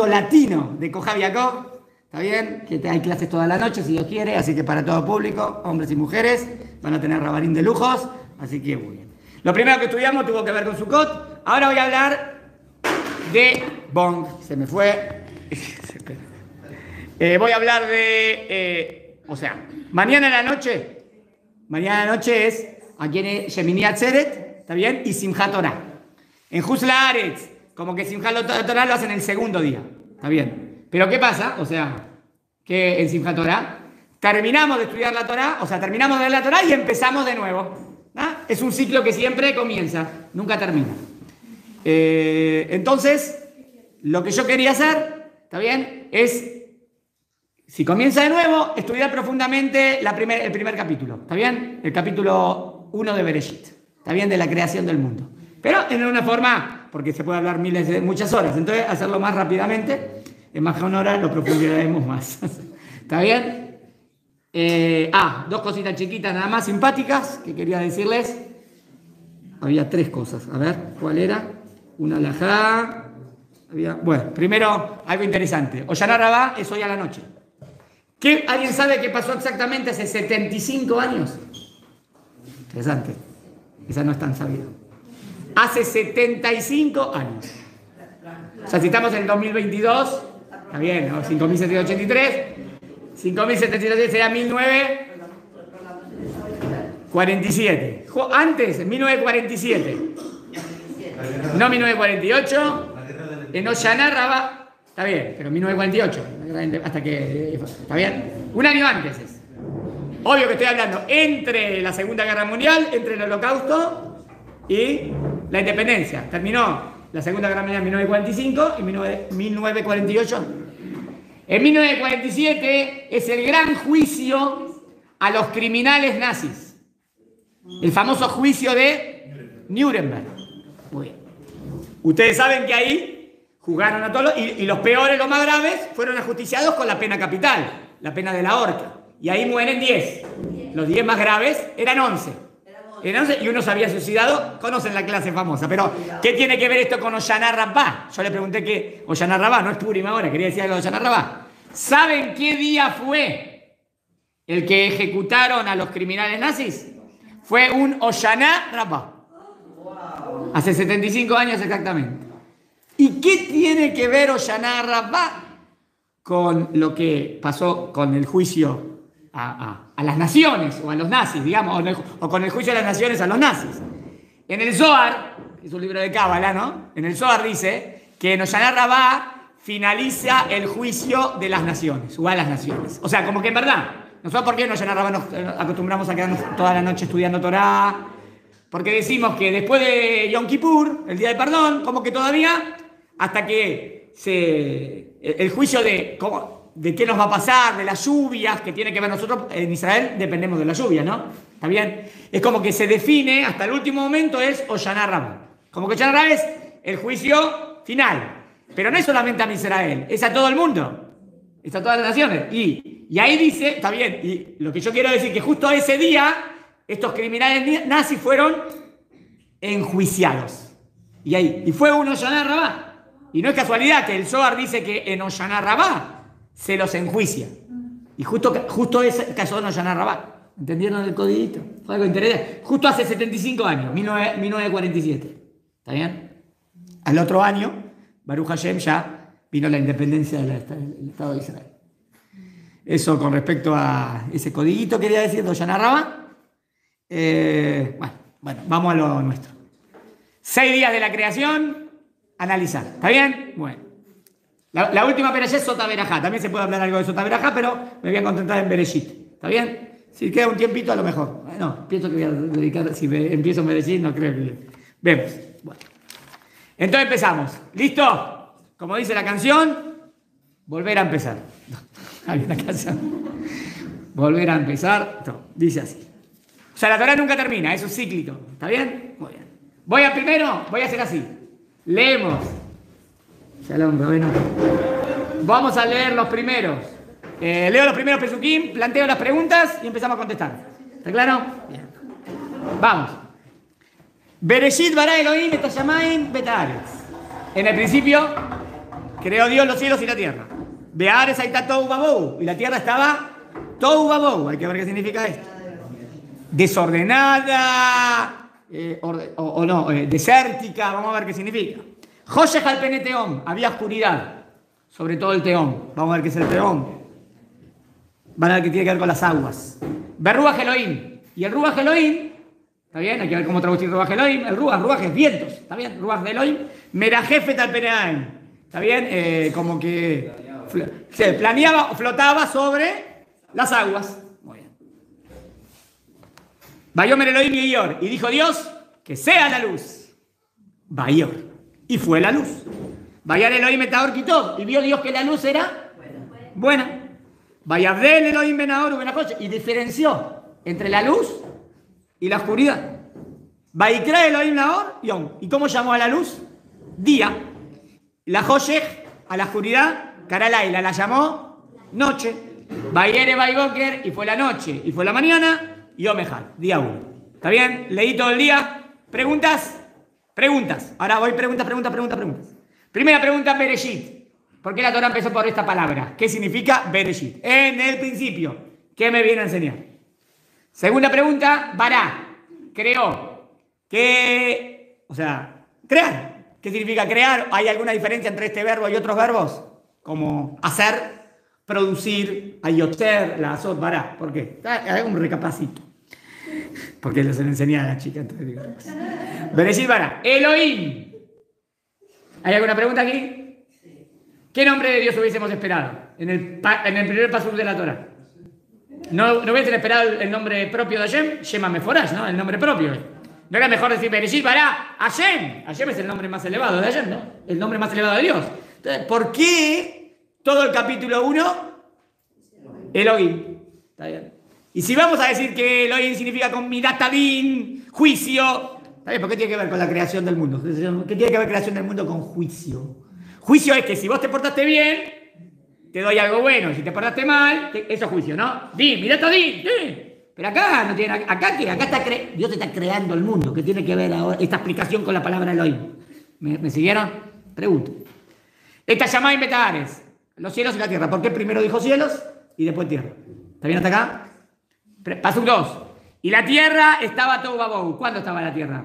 mundo latino de Kohav Yaakov. ¿Está bien? Que hay clases toda la noche, si Dios quiere, así que para todo público, hombres y mujeres, van a tener rabarín de lujos, así que muy bien. Lo primero que estudiamos tuvo que ver con Sukkot. Ahora voy a hablar de Bong. Se me fue. Voy a hablar de... o sea, mañana en la noche es aquí en Shemini Atzeret, ¿está bien? Y Simchat Torah. En Hutz La'aretz, como que Simchat Torah lo hacen el segundo día, ¿está bien? Pero ¿qué pasa? O sea, que en Simchat Torah terminamos de estudiar la Torah, o sea, terminamos de leer la Torah y empezamos de nuevo. ¿Ah? Es un ciclo que siempre comienza, nunca termina. Entonces, lo que yo quería hacer, ¿está bien? Es, si comienza de nuevo, estudiar profundamente el primer capítulo, ¿está bien? El capítulo 1 de Bereshit, ¿está bien? De la creación del mundo. Pero en una forma, porque se puede hablar muchas horas, entonces hacerlo más rápidamente. En más honora lo profundizaremos más. ¿Está bien? Dos cositas chiquitas nada más simpáticas que quería decirles. Había 3 cosas. A ver, ¿cuál era? Una alajá. Bueno, primero, algo interesante. Hoshana Rabá es hoy a la noche. ¿Alguien sabe qué pasó exactamente hace 75 años? Interesante. Esa no es tan sabida. Hace 75 años. O sea, si estamos en 2022... Está bien, ¿no? 5.783. 5.783 sería 1947. Antes, 1947. No 1948. En Hoshana Rabá. Está bien, pero 1948. Hasta que... ¿Está bien? Un año antes es. Obvio que estoy hablando entre la Segunda Guerra Mundial, entre el Holocausto y la independencia. Terminó la Segunda Guerra Mundial en 1945 y 1948. En 1947 es el gran juicio a los criminales nazis. El famoso juicio de Nuremberg. Muy bien. Ustedes saben que ahí jugaron a todos y los peores, los más graves, fueron ajusticiados con la pena capital, la pena de la horca. Y ahí mueren 10. Los 10 más graves eran 11. Y uno se había suicidado. Conocen la clase famosa. Pero, ¿qué tiene que ver esto con Hoshana Rabá? Yo le pregunté qué Hoshana Rabá, no es Purim ahora, quería decir algo de Hoshana Rabá. ¿Saben qué día fue el que ejecutaron a los criminales nazis? Fue un Hoshana Rabá. Hace 75 años exactamente. ¿Y qué tiene que ver Hoshana Rabá con lo que pasó con el juicio a las naciones, o a los nazis, digamos, o con el juicio de las naciones a los nazis? En el Zohar, que es un libro de Cábala, ¿no? En el Zohar dice que en Hoshana Rabá finaliza el juicio de las naciones, o a las naciones. O sea, como que en verdad, nosotros, ¿por qué en Hoshana Rabá nos acostumbramos a quedarnos toda la noche estudiando Torah? Porque decimos que después de Yom Kippur, el día del perdón, como que todavía, hasta que el juicio de qué nos va a pasar, de las lluvias, que tiene que ver nosotros en Israel, dependemos de la lluvia, ¿no? ¿Está bien? Es como que se define, hasta el último momento es Hoshana Rabá. Como que Hoshana Rabá es el juicio final. Pero no es solamente a Israel, es a todo el mundo. Es a todas las naciones. Y ahí dice, está bien, y lo que yo quiero decir que justo ese día, estos criminales nazis fueron enjuiciados. Y fue un Hoshana Rabá. Y no es casualidad que el Zohar dice que en Hoshana Rabá se los enjuicia. Y justo ese caso en Hoshana Rabá. ¿Entendieron el codiguito? Fue algo interesante. Justo hace 75 años, 1947. ¿Está bien? Al otro año, Baruch Hashem, ya vino la independencia del Estado de Israel. Eso con respecto a ese codiguito quería decir de Hoshana Rabá. Bueno, vamos a lo nuestro. 6 días de la creación, analizar. ¿Está bien? Bueno. La última perashá es Sota Berajá. También se puede hablar algo de Sota Berajá, pero me voy a concentrar en Bereshit. ¿Está bien? Si queda un tiempito, a lo mejor. No, pienso que voy a dedicar, si empiezo en Bereshit, no creo que... Vemos. Bueno. Entonces empezamos. ¿Listo? Como dice la canción, volver a empezar. Hay una canción. Volver a empezar. No, dice así. O sea, la Torah nunca termina, eso es cíclico. ¿Está bien? Muy bien. Voy a hacer así. Leemos. Shalom, Rabeno. Vamos a leer los primeros. Leo los primeros pesukim, planteo las preguntas y empezamos a contestar. ¿Está claro? Bien. Vamos. Bereshit bara Elohim et hashamayim bet haaretz. En el principio, creó Dios los cielos y la tierra. Beares ahí está Tohu Babou. Y la tierra estaba Tohu Babou. Hay que ver qué significa esto. Desordenada, desértica. Vamos a ver qué significa. Joshech al pene teón. Había oscuridad sobre todo el teón. Vamos a ver qué es el teón. Van a ver qué tiene que ver con las aguas. Berruach Elohim. Y el Ruach Elohim, ¿está bien? Hay que ver cómo traducir Ruach Elohim. El Ruach es vientos, ¿está bien? Ruach de Elohim. Merajefet al peneaim. ¿Está bien? Como que se planeaba o flotaba sobre las aguas. Muy bien. Vayomer Elohim y Ior. Y dijo Dios, que sea la luz. Vayor. Y fue la luz. Vayar Elohim etahor quitó. Y vio Dios que la luz era buena. Vayabdel Elohim benahor ubenajoche. Y diferenció entre la luz y la oscuridad. Vaikra Elohim nahor yom. ¿Y cómo llamó a la luz? Día. La Joshech, a la oscuridad, Karalaila, la llamó noche. Vayere Vayboker, y fue la noche. Y fue la mañana, Yom Echad, día 1. ¿Está bien? Leí todo el día. ¿Preguntas? Preguntas. Ahora voy preguntas. Primera pregunta, Bereshit. ¿Por qué la Torah empezó por esta palabra? ¿Qué significa Bereshit? En el principio. ¿Qué me viene a enseñar? Segunda pregunta, Bará. Creó. ¿Qué? O sea, crear. ¿Qué significa crear? ¿Hay alguna diferencia entre este verbo y otros verbos? Como hacer, producir, ayoter, la azot, Bará. ¿Por qué? Hago un recapacito. Porque se lo enseñé a la chica. Entonces digo, Bereshit Bará. Elohim. ¿Hay alguna pregunta aquí? ¿Qué nombre de Dios hubiésemos esperado en el primer pasuk de la Torah? ¿No hubiesen esperado el nombre propio de Hashem? Shema Meforash, ¿no? El nombre propio. ¿No era mejor decir Bereshit Bará Hashem? Hashem es el nombre más elevado de Hashem, ¿no? El nombre más elevado de Dios. Entonces, ¿por qué todo el capítulo 1? Elohim. ¿Está bien? Y si vamos a decir que Elohim significa con Midatadin, juicio, ¿está bien? ¿Por qué tiene que ver con la creación del mundo? ¿Qué tiene que ver creación del mundo con juicio? Juicio es que si vos te portaste bien, te doy algo bueno. Si te portaste mal, eso es juicio, ¿no? Midatadin, Pero acá no tiene. ¿Acá qué? Acá Dios está creando el mundo. ¿Qué tiene que ver ahora esta explicación con la palabra Elohim? ¿Me siguieron? Pregunto. Esta llamada inventares. Los cielos y la tierra. ¿Por qué primero dijo cielos y después tierra? ¿Está bien hasta acá? Paso 2. Y la tierra estaba Tohu Babou. ¿Cuándo estaba la tierra?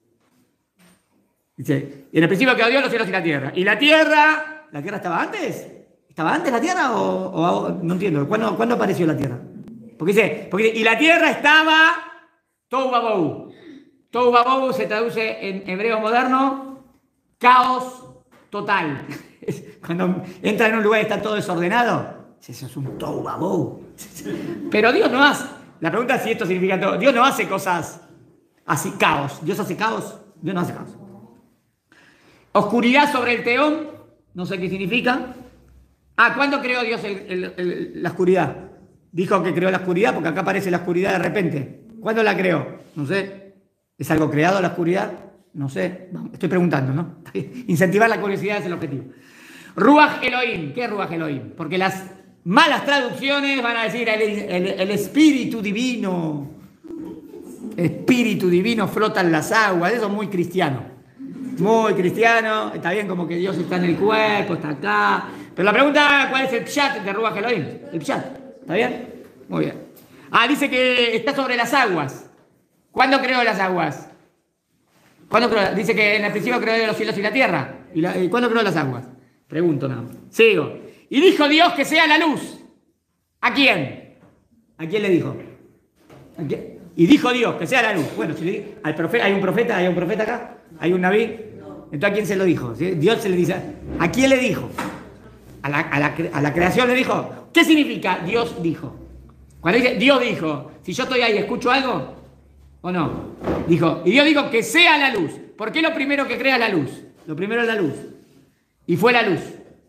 Dice, en el principio creó Dios los cielos y la tierra. ¿Y la tierra? ¿La tierra estaba antes? ¿Estaba antes la tierra o no entiendo? ¿Cuándo apareció la tierra? Porque dice, y la tierra estaba Tohu Babou. Tohu Babou se traduce en hebreo moderno, caos total. Cuando entra en un lugar y está todo desordenado, eso es un Tohu Babou. Pero Dios no hace. La pregunta es si esto significa todo. Dios no hace cosas así, caos. ¿Dios hace caos? Dios no hace caos. Oscuridad sobre el teón, no sé qué significa. ¿Cuándo creó Dios la oscuridad? Dijo que creó la oscuridad porque acá aparece la oscuridad de repente. ¿Cuándo la creó? No sé. ¿Es algo creado la oscuridad? No sé. Estoy preguntando, ¿no? Incentivar la curiosidad es el objetivo. Ruach Elohim. ¿Qué es Ruach Elohim? Porque las malas traducciones van a decir el espíritu divino. Espíritu divino flota en las aguas. Eso es muy cristiano. Muy cristiano. Está bien como que Dios está en el cuerpo, está acá. Pero la pregunta, ¿cuál es el pshat de Ruach Elohim? El pshat. ¿Está bien? Muy bien. Dice que está sobre las aguas. ¿Cuándo creó las aguas? ¿Cuándo creó? Dice que en el principio creó los cielos y la tierra. ¿Y cuándo creó las aguas? Pregunto nada más. Sigo. Y dijo Dios que sea la luz. ¿A quién? ¿A quién le dijo? ¿A quién? Y dijo Dios que sea la luz. Bueno, si al profeta, ¿hay un profeta acá? ¿Hay un nabí? Entonces, ¿a quién se lo dijo? ¿Sí? Dios se le dice. ¿A quién le dijo? A la creación le dijo. ¿Qué significa Dios dijo? Cuando dice Dios dijo, si yo estoy ahí, ¿escucho algo? ¿O no? Dijo, y Dios dijo que sea la luz. ¿Por qué lo primero que crea la luz? Lo primero es la luz. Y fue la luz.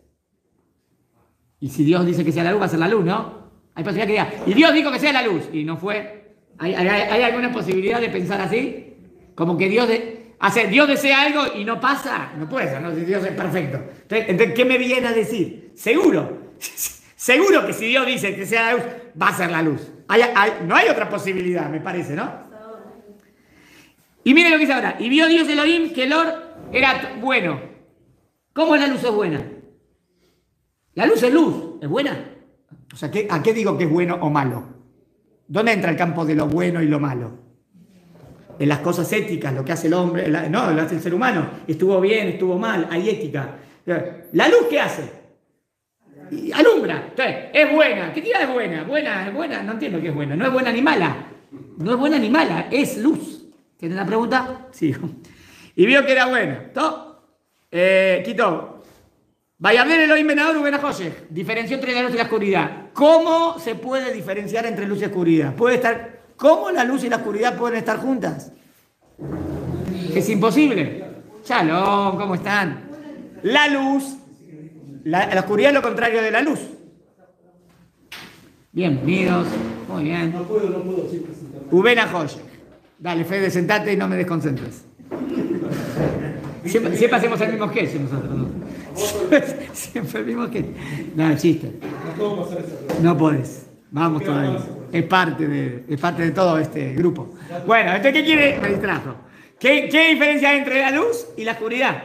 Y si Dios dice que sea la luz, va a ser la luz, ¿no? Hay posibilidad que diga, y Dios dijo que sea la luz. Y no fue. ¿Hay alguna posibilidad de pensar así? Como que Dios desea algo y no pasa. No puede ser, ¿no? Si Dios es perfecto. Entonces, ¿qué me viene a decir? Seguro. Seguro que si Dios dice que sea la luz, va a ser la luz. No hay otra posibilidad, me parece, ¿no? Y miren lo que dice ahora. Y vio Dios Elohim que el or era bueno. ¿Cómo la luz es buena? La luz es luz, ¿es buena? O sea, ¿a qué digo que es bueno o malo? ¿Dónde entra el campo de lo bueno y lo malo? En las cosas éticas, lo que hace el hombre, no, lo hace el ser humano. Estuvo bien, estuvo mal, hay ética. ¿La luz qué hace? Y alumbra. Entonces, es buena. ¿Qué tira es buena? Buena, es buena. No entiendo qué es buena. No es buena ni mala. No es buena ni mala, es luz. ¿Tienen la pregunta? Sí. Y vio que era buena. Quito. Vayabler Elohim Benador Uben HaChoshech. Diferenció entre la luz y la oscuridad. ¿Cómo se puede diferenciar entre luz y oscuridad? ¿Cómo la luz y la oscuridad pueden estar juntas? Es imposible. Shalom, ¿cómo están? La luz, la oscuridad es lo contrario de la luz. Bienvenidos, muy bien. No puedo. Uben HaChoshech. Dale, Fede, sentate y no me desconcentres. Siempre hacemos el mismo sketch nosotros, ¿no? Siempre el mismo sketch. No, chiste. No podés. Vamos todavía. Es parte de todo este grupo. Bueno, ¿entonces qué quiere? Me distrajo. ¿Qué diferencia hay entre la luz y la oscuridad?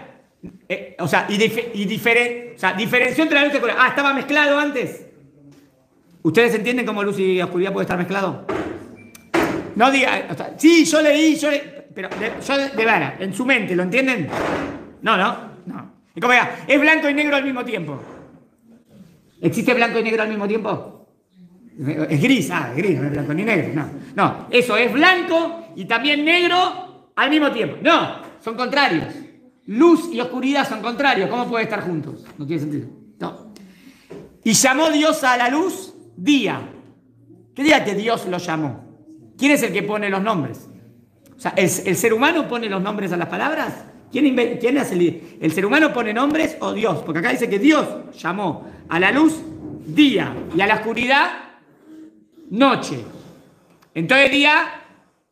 Diferenció entre la luz y la oscuridad. estaba mezclado antes. ¿Ustedes entienden cómo luz y oscuridad puede estar mezclado? No diga, sí, yo leí, pero yo de verdad, en su mente, ¿lo entienden? No. Es como diga, es blanco y negro al mismo tiempo. ¿Existe blanco y negro al mismo tiempo? Es gris, es gris, no es blanco ni negro. No, eso es blanco y también negro al mismo tiempo. No, son contrarios. Luz y oscuridad son contrarios. ¿Cómo pueden estar juntos? No tiene sentido. No. Y llamó Dios a la luz día. ¿Qué día que Dios lo llamó? ¿Quién es el que pone los nombres? O sea, ¿el ser humano pone los nombres a las palabras? ¿Quién hace el ser humano pone nombres o Dios? Porque acá dice que Dios llamó a la luz día y a la oscuridad noche. Entonces día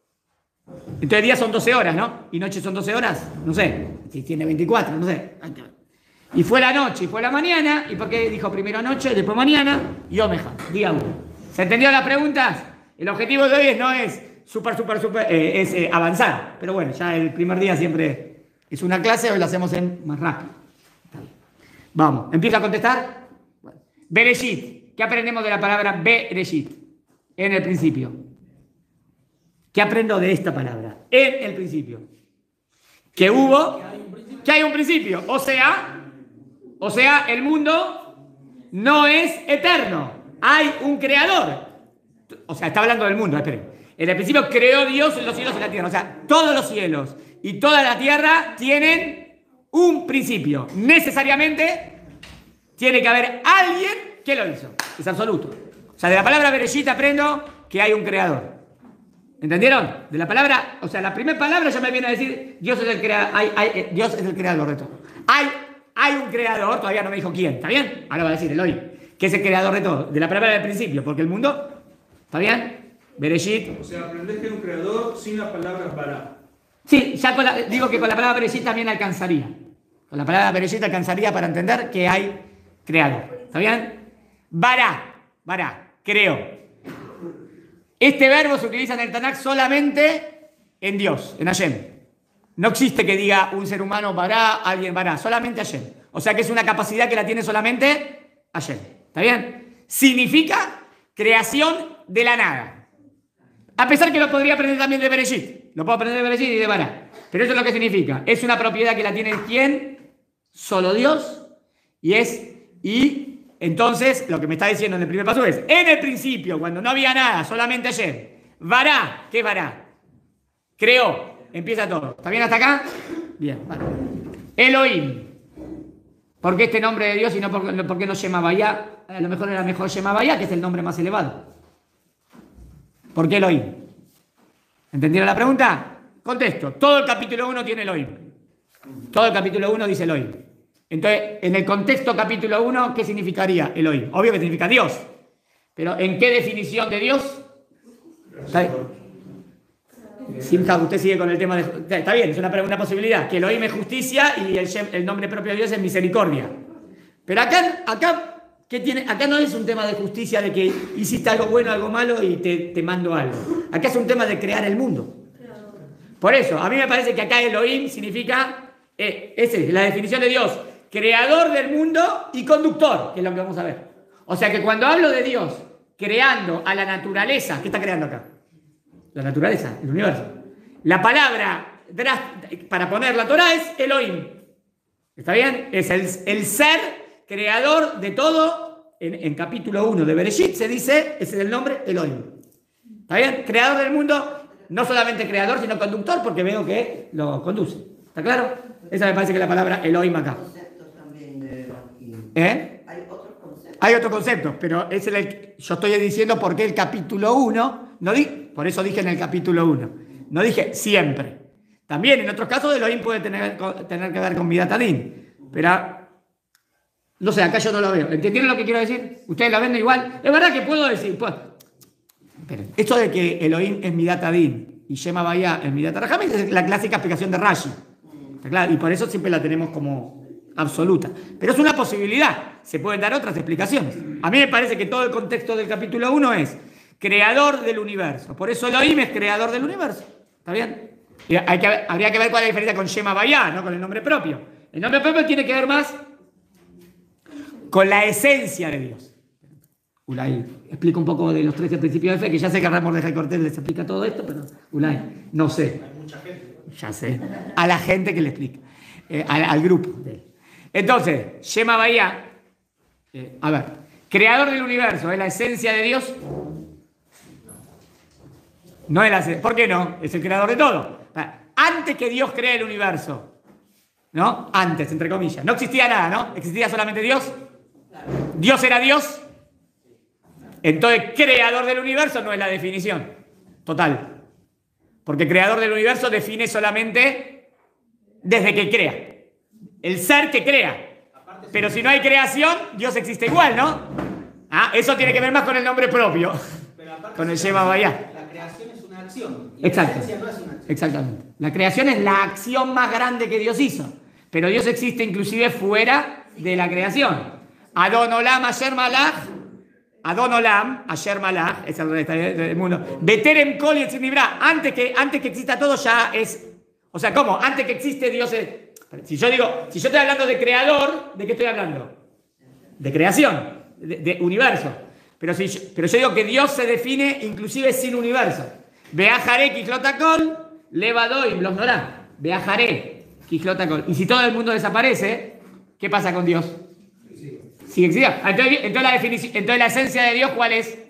son 12 horas, ¿no? Y noche son 12 horas, no sé. Si tiene 24, no sé. Y fue la noche y fue la mañana. ¿Y por qué dijo primero noche, después mañana? Y omeja, día 1. ¿Se entendió las preguntas? El objetivo de hoy no es es avanzar. Pero bueno, ya el primer día siempre es una clase, hoy lo hacemos más rápido. Vamos, ¿empieza a contestar? Bereshit. ¿Qué aprendemos de la palabra Bereshit? En el principio. ¿Qué aprendo de esta palabra? En el principio. Que hay un principio. O sea, el mundo no es eterno. Hay un creador. O sea, está hablando del mundo, esperen. En el principio creó Dios los cielos y la tierra. O sea, todos los cielos y toda la tierra tienen un principio. Necesariamente tiene que haber alguien que lo hizo. Es absoluto. O sea, de la palabra Bereshit aprendo que hay un creador. ¿Entendieron? De la palabra, o sea, la primera palabra ya me viene a decir Dios es el creador. Dios es el creador de todo. Hay un creador, todavía no me dijo quién. ¿Está bien? Ahora va a decir Elohim, que es el creador de todo. De la palabra del principio, porque el mundo, ¿está bien? Bereshit. O sea, aprendés que hay un creador sin las palabras bara. Sí, ya digo que con la palabra Bereshit también alcanzaría. Con la palabra Bereshit alcanzaría para entender que hay creador. ¿Está bien? Bara, creo. Este verbo se utiliza en el Tanakh solamente en Dios, en Hashem. No existe que diga un ser humano bara, alguien bara, solamente Hashem. O sea que es una capacidad que la tiene solamente Hashem. ¿Está bien? Significa creación de la nada. A pesar que lo podría aprender también de Bereshit. Lo puedo aprender de Bereshit y de Bara. Pero eso es lo que significa. Es una propiedad que la tiene ¿quién? Solo Dios. Y entonces, lo que me está diciendo en el primer paso es, en el principio, cuando no había nada, solamente ayer, Bará, ¿qué es Bará? Creó, empieza todo. ¿Está bien hasta acá? Bien, vale. Elohim. ¿Por qué este nombre de Dios y no por qué no Shema Bayá? A lo mejor era mejor Shema Bayá, que es el nombre más elevado. ¿Por qué Elohim? ¿Entendieron la pregunta? Contesto. Todo el capítulo 1 tiene Elohim. Todo el capítulo 1 dice Elohim. Entonces, en el contexto capítulo 1, ¿qué significaría Elohim? Obvio que significa Dios. Pero ¿en qué definición de Dios? Simcha, usted sigue con el tema de... Está bien, es una posibilidad. Que Elohim es justicia y el nombre propio de Dios es misericordia. Pero acá ¿qué tiene? Acá no es un tema de justicia de que hiciste algo bueno, algo malo y te mando algo. Acá es un tema de crear el mundo. Por eso, a mí me parece que acá Elohim significa... esa es la definición de Dios. creador del mundo y conductor, que es lo que vamos a ver. O sea que cuando hablo de Dios creando a la naturaleza, ¿qué está creando acá? La naturaleza, el universo. La palabra para poner la Torah es Elohim. ¿Está bien? Es el ser creador de todo. En capítulo 1 de Bereshit se dice, ese es el nombre, Elohim. ¿Está bien? Creador del mundo, no solamente creador, sino conductor, porque veo que lo conduce. ¿Está claro? Esa me parece que es la palabra Elohim acá. Hay otros conceptos, pero yo estoy diciendo por qué el capítulo 1, por eso dije en el capítulo 1, no dije siempre. También en otros casos Elohim puede tener que ver con Midat Adin, pero no sé, acá yo no lo veo. ¿Entendieron lo que quiero decir? ¿Ustedes lo ven igual? Es verdad que puedo decir, pero esto de que Elohim es Midat Adin y Shema Vaya es Midat Rahamim es la clásica explicación de Rashi. ¿Está claro? Y por eso siempre la tenemos como absoluta. Pero es una posibilidad. Se pueden dar otras explicaciones. A mí me parece que todo el contexto del capítulo 1 es creador del universo. Por eso Elohim es creador del universo. ¿Está bien? Y habría que ver cuál es la diferencia con Shema Vaya, no con el nombre propio. El nombre propio tiene que ver más con la esencia de Dios. Ulay, explica un poco de los 13 principios de fe, que ya sé que a Ramos de Cortés les explica todo esto, pero Ulay, no sé. Hay mucha gente. Ya sé. A la gente que le explica. Al grupo de él. Entonces, Shema Vaya, a ver, creador del universo, ¿es la esencia de Dios? No es la esencia. ¿Por qué no? Es el creador de todo. Antes que Dios cree el universo, ¿no? Antes, entre comillas. No existía nada, ¿no? Existía solamente Dios. Dios era Dios. Entonces, creador del universo no es la definición total. Porque creador del universo define solamente desde que crea. El ser que crea. Pero si no hay creación, Dios existe igual, ¿no? Eso tiene que ver más con el nombre propio. Con el Shema Vaya. La creación es una acción. Exacto. La esencia no es una acción. Exactamente. La creación es la acción más grande que Dios hizo. Pero Dios existe inclusive fuera de la creación. Adon Olam Asher Malach. Adon Olam Asher Malach. Es el rey del mundo. Beterem Kol Yetzir Nibra. Antes que exista todo ya es... O sea, ¿cómo? Antes que existe Dios es... Si yo estoy hablando de creador, ¿de qué estoy hablando? De creación, de universo. Pero yo digo que Dios se define inclusive sin universo. Beajaré Kijlotakol, Levadoim los Norá. Beajaré Kijlotakol. Y si todo el mundo desaparece, ¿qué pasa con Dios? Sigue existiendo. Entonces la esencia de Dios, ¿cuál es?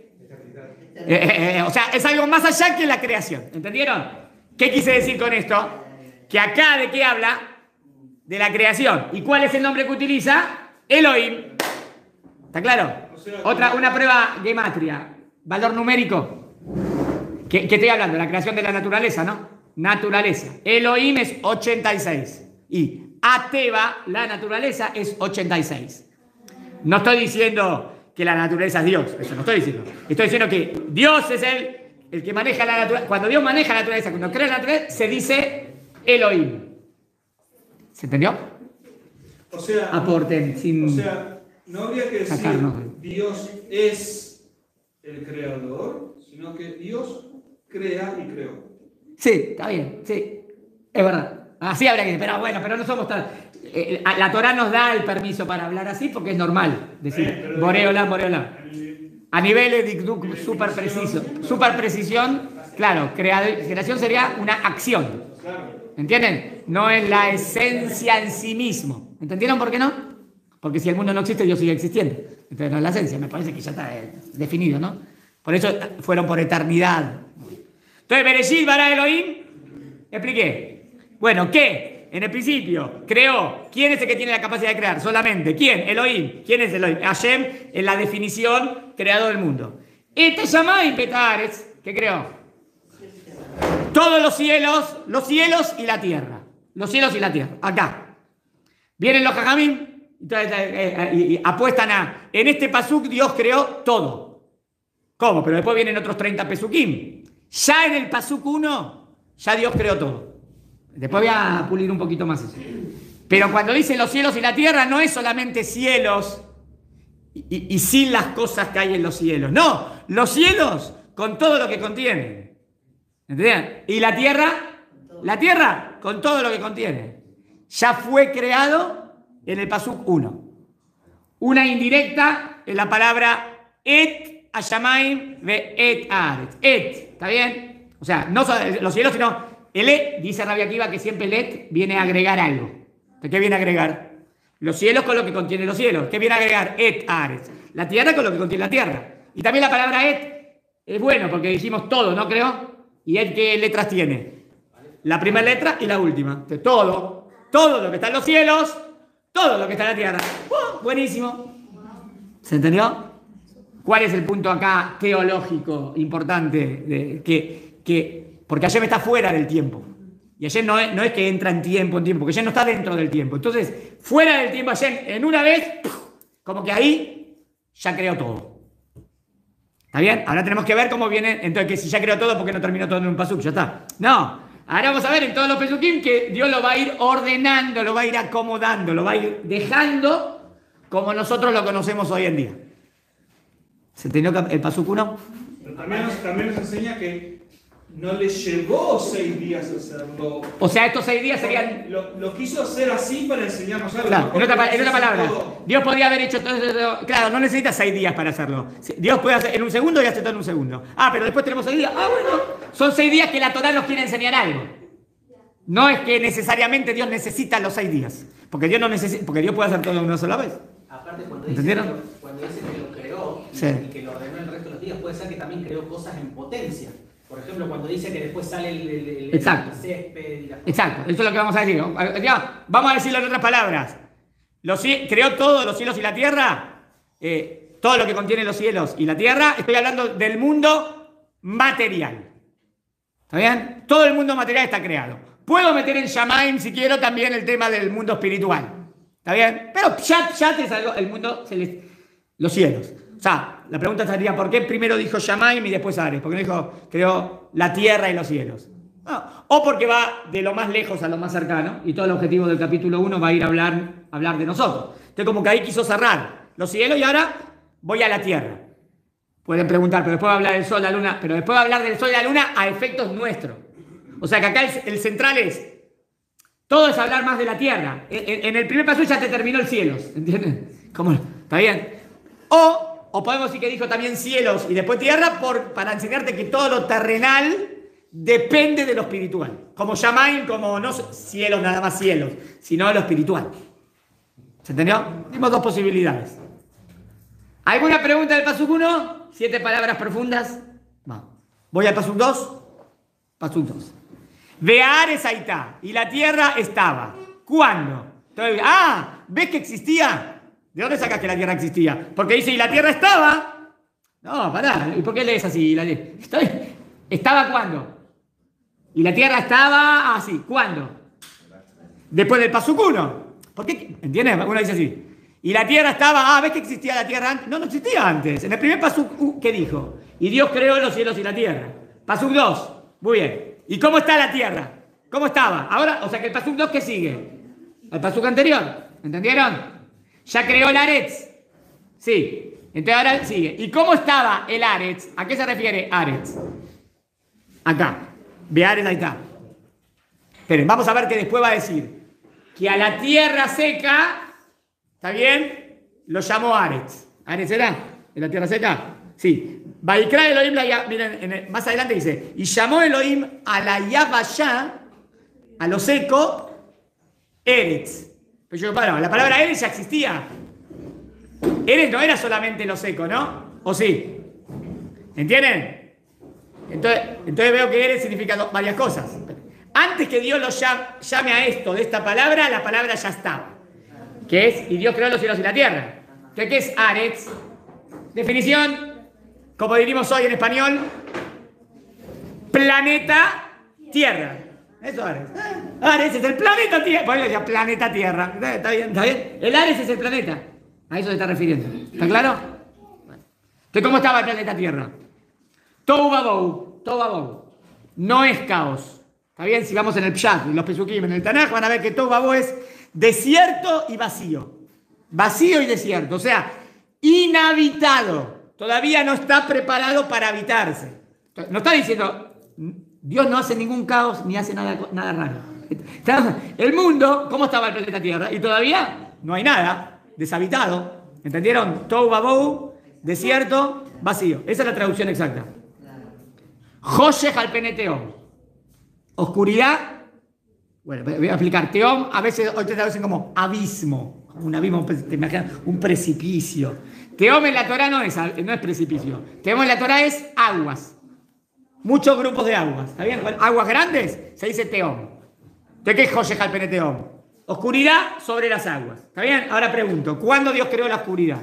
O sea, es algo más allá que la creación. ¿Entendieron? ¿Qué quise decir con esto? Que acá, ¿de qué habla? De la creación. ¿Y cuál es el nombre que utiliza? Elohim. ¿Está claro? Una prueba gematria. Valor numérico. ¿Qué estoy hablando? La creación de la naturaleza, ¿no? Naturaleza. Elohim es 86. Y Ateba, la naturaleza, es 86. No estoy diciendo que la naturaleza es Dios. Eso no estoy diciendo. Estoy diciendo que Dios es el que maneja la naturaleza. Cuando Dios maneja la naturaleza, cuando crea la naturaleza, se dice Elohim. ¿Se entendió? O sea, aporten sin... O sea, no habría que decir Dios es el creador, sino que Dios crea y creó. Sí, está bien, sí, es verdad. Así habría que decir, pero no somos tan... la Torah nos da el permiso para hablar así porque es normal decir Boreolam. A niveles de súper preciso. Súper precisión, claro, creación sería una acción. ¿Entienden? No es la esencia en sí mismo. ¿Entendieron por qué no? Porque si el mundo no existe, Dios sigue existiendo. Entonces no es la esencia, me parece que ya está definido, ¿no? Por eso fueron por eternidad. Entonces, Bereshit bara Elohim, expliqué. Bueno, ¿qué? En el principio, creó. ¿Quién es el que tiene la capacidad de crear? Solamente. ¿Quién? Elohim. ¿Quién es Elohim? Hashem, en la definición, creador del mundo. Este Shammai Petares, ¿qué creó? Todos los cielos y la tierra. Los cielos y la tierra. Acá. Vienen los Jajamim y apuestan en este pasuk Dios creó todo. ¿Cómo? Pero después vienen otros 30 pesukim. Ya en el pasuk 1, ya Dios creó todo. Después voy a pulir un poquito más eso. Pero cuando dice los cielos y la tierra, no es solamente cielos y sin las cosas que hay en los cielos. No, los cielos con todo lo que contienen. ¿Entendían? Y la tierra con todo lo que contiene. Ya fue creado en el Pasuk 1. Una indirecta en la palabra et Hashamayim ve et Haaretz. Et, ¿está bien? O sea, no son los cielos, sino el et, dice Rabbi Akiva que siempre el et viene a agregar algo. ¿De qué viene a agregar? Los cielos con lo que contiene los cielos. ¿Qué viene a agregar? Et Haaretz. La tierra con lo que contiene la tierra. Y también la palabra et es bueno porque dijimos todo, ¿no creo? ¿Y et qué letras tiene? La primera letra y la última. Entonces, todo lo que está en los cielos, todo lo que está en la tierra. Buenísimo. ¿Se entendió? ¿Cuál es el punto acá teológico importante? Porque Hashem está fuera del tiempo. Y Hashem no es que entra en tiempo, porque Hashem no está dentro del tiempo. Entonces, fuera del tiempo, Hashem en una vez, como que ahí ya creó todo. ¿Está bien? Ahora tenemos que ver cómo viene. Entonces, que si ya creó todo, ¿por qué no terminó todo en un pasuk? Ya está. No. Ahora vamos a ver en todos los pesukim que Dios lo va a ir ordenando, lo va a ir acomodando, lo va a ir dejando como nosotros lo conocemos hoy en día. ¿Se entendió el pasuk 1? Pero también nos enseña que no le llevó 6 días hacerlo. O sea, estos 6 días serían... Lo quiso hacer así para enseñarnos algo. Claro, en otra palabra. Dios podría haber hecho todo eso. Claro, no necesita 6 días para hacerlo. Dios puede hacer en un segundo y hace todo en un segundo. Pero después tenemos 6 días. Bueno. Son 6 días que la Torá nos quiere enseñar algo. No es que necesariamente Dios necesita los 6 días. Porque Dios puede hacer todo en una sola vez. Aparte, cuando dice que lo creó y que lo ordenó el resto de los días, puede ser que también creó cosas en potencia. Por ejemplo, cuando dice que después sale el césped y las cosas. Exacto, eso es lo que vamos a decir. Vamos a decirlo en otras palabras. Creó todos los cielos y la tierra, todo lo que contiene los cielos y la tierra. Estoy hablando del mundo material. ¿Está bien? Todo el mundo material está creado. Puedo meter en Shamaim, si quiero, también el tema del mundo espiritual. ¿Está bien? Pero ya te salgo el mundo celestial, los cielos. O sea, la pregunta sería, ¿por qué primero dijo Shamaim y después Ares? ¿Por qué no dijo, creó la tierra y los cielos? No. O porque va de lo más lejos a lo más cercano, y todo el objetivo del capítulo 1 va a ir a hablar de nosotros. Entonces, como que ahí quiso cerrar los cielos y ahora voy a la tierra. Pueden preguntar, pero después va a hablar del sol, la luna, pero después va a hablar del sol y la luna a efectos nuestros. O sea que acá el central es, todo es hablar más de la tierra. En el primer paso ya te terminó el cielos, ¿entienden? ¿Cómo? ¿Está bien? O podemos decir que dijo también cielos y después tierra para enseñarte que todo lo terrenal depende de lo espiritual. Como Shamaim, como no cielos, nada más cielos, sino lo espiritual. ¿Se entendió? Dimos 2 posibilidades. ¿Alguna pregunta del Pasuk 1? 7 palabras profundas. Vamos. Voy al Pasuk 2. Pasuk 2. Veares Aitá. Y la tierra estaba. ¿Cuándo? Entonces, ¿ves que existía? ¿De dónde sacas que la tierra existía? Porque dice, y la tierra estaba. No, pará. ¿Y por qué lees así? ¿Estaba cuándo? Y la tierra estaba así. ¿Cuándo? Después del Pasuk 1. ¿Por qué? ¿Entiendes? Uno dice así. Y la tierra estaba. ¿Ves que existía la tierra antes? No existía antes. En el primer Pasuk, ¿qué dijo? Y Dios creó los cielos y la tierra. Pasuk 2. Muy bien. ¿Y cómo está la tierra? ¿Cómo estaba? Ahora, o sea que el Pasuk 2, ¿qué sigue? El Pasuk anterior. ¿Entendieron? Ya creó el Aretz. Sí. Entonces ahora sigue. ¿Y cómo estaba el Aretz? ¿A qué se refiere Aretz? Acá. Ve Aretz, ahí está. Esperen, vamos a ver que después va a decir que a la tierra seca, ¿está bien? Lo llamó Aretz. ¿Aretz era? ¿En la tierra seca? Sí. Vaikra Elohim, miren, más adelante dice, y llamó Elohim a la Yavashá, a lo seco, Eretz. Pero yo, la palabra Eretz ya existía. Eretz no era solamente lo seco, ¿no? ¿O sí? ¿Entienden? Entonces veo que Eretz significa varias cosas. Antes que Dios lo llame a esto de esta palabra, la palabra ya estaba. Que es, y Dios creó los cielos y la tierra. Entonces, ¿qué es Aretz? Definición, como diríamos hoy en español, planeta Tierra. Eso Ares. Ares es el planeta Tierra. Por eso planeta Tierra. ¿Está bien? ¿Está bien? El Ares es el planeta. A eso se está refiriendo. ¿Está claro? Entonces, ¿cómo estaba el planeta Tierra? Tohu Vabou. No es caos. ¿Está bien? Si vamos en el Pshat, en los Pesukim, en el Tanaj, van a ver que Tohu Vabou es desierto y vacío. Vacío y desierto. O sea, inhabitado. Todavía no está preparado para habitarse. No está diciendo, Dios no hace ningún caos ni hace nada raro. El mundo, ¿cómo estaba el planeta Tierra? Y todavía no hay nada, deshabitado. ¿Entendieron? Tohu Babou, desierto, vacío. Esa es la traducción exacta. Hoshech al pene teom. Oscuridad. Bueno, voy a explicar. Teom, a veces hoy te traducen como abismo. Un abismo, te imaginas, un precipicio. Teom en la Torah no es precipicio. Teom en la Torah es aguas. Muchos grupos de aguas. ¿Está bien? Aguas grandes se dice teom. ¿De qué es Hoshech al pene teom? Oscuridad sobre las aguas. ¿Está bien? Ahora pregunto, ¿cuándo Dios creó la oscuridad?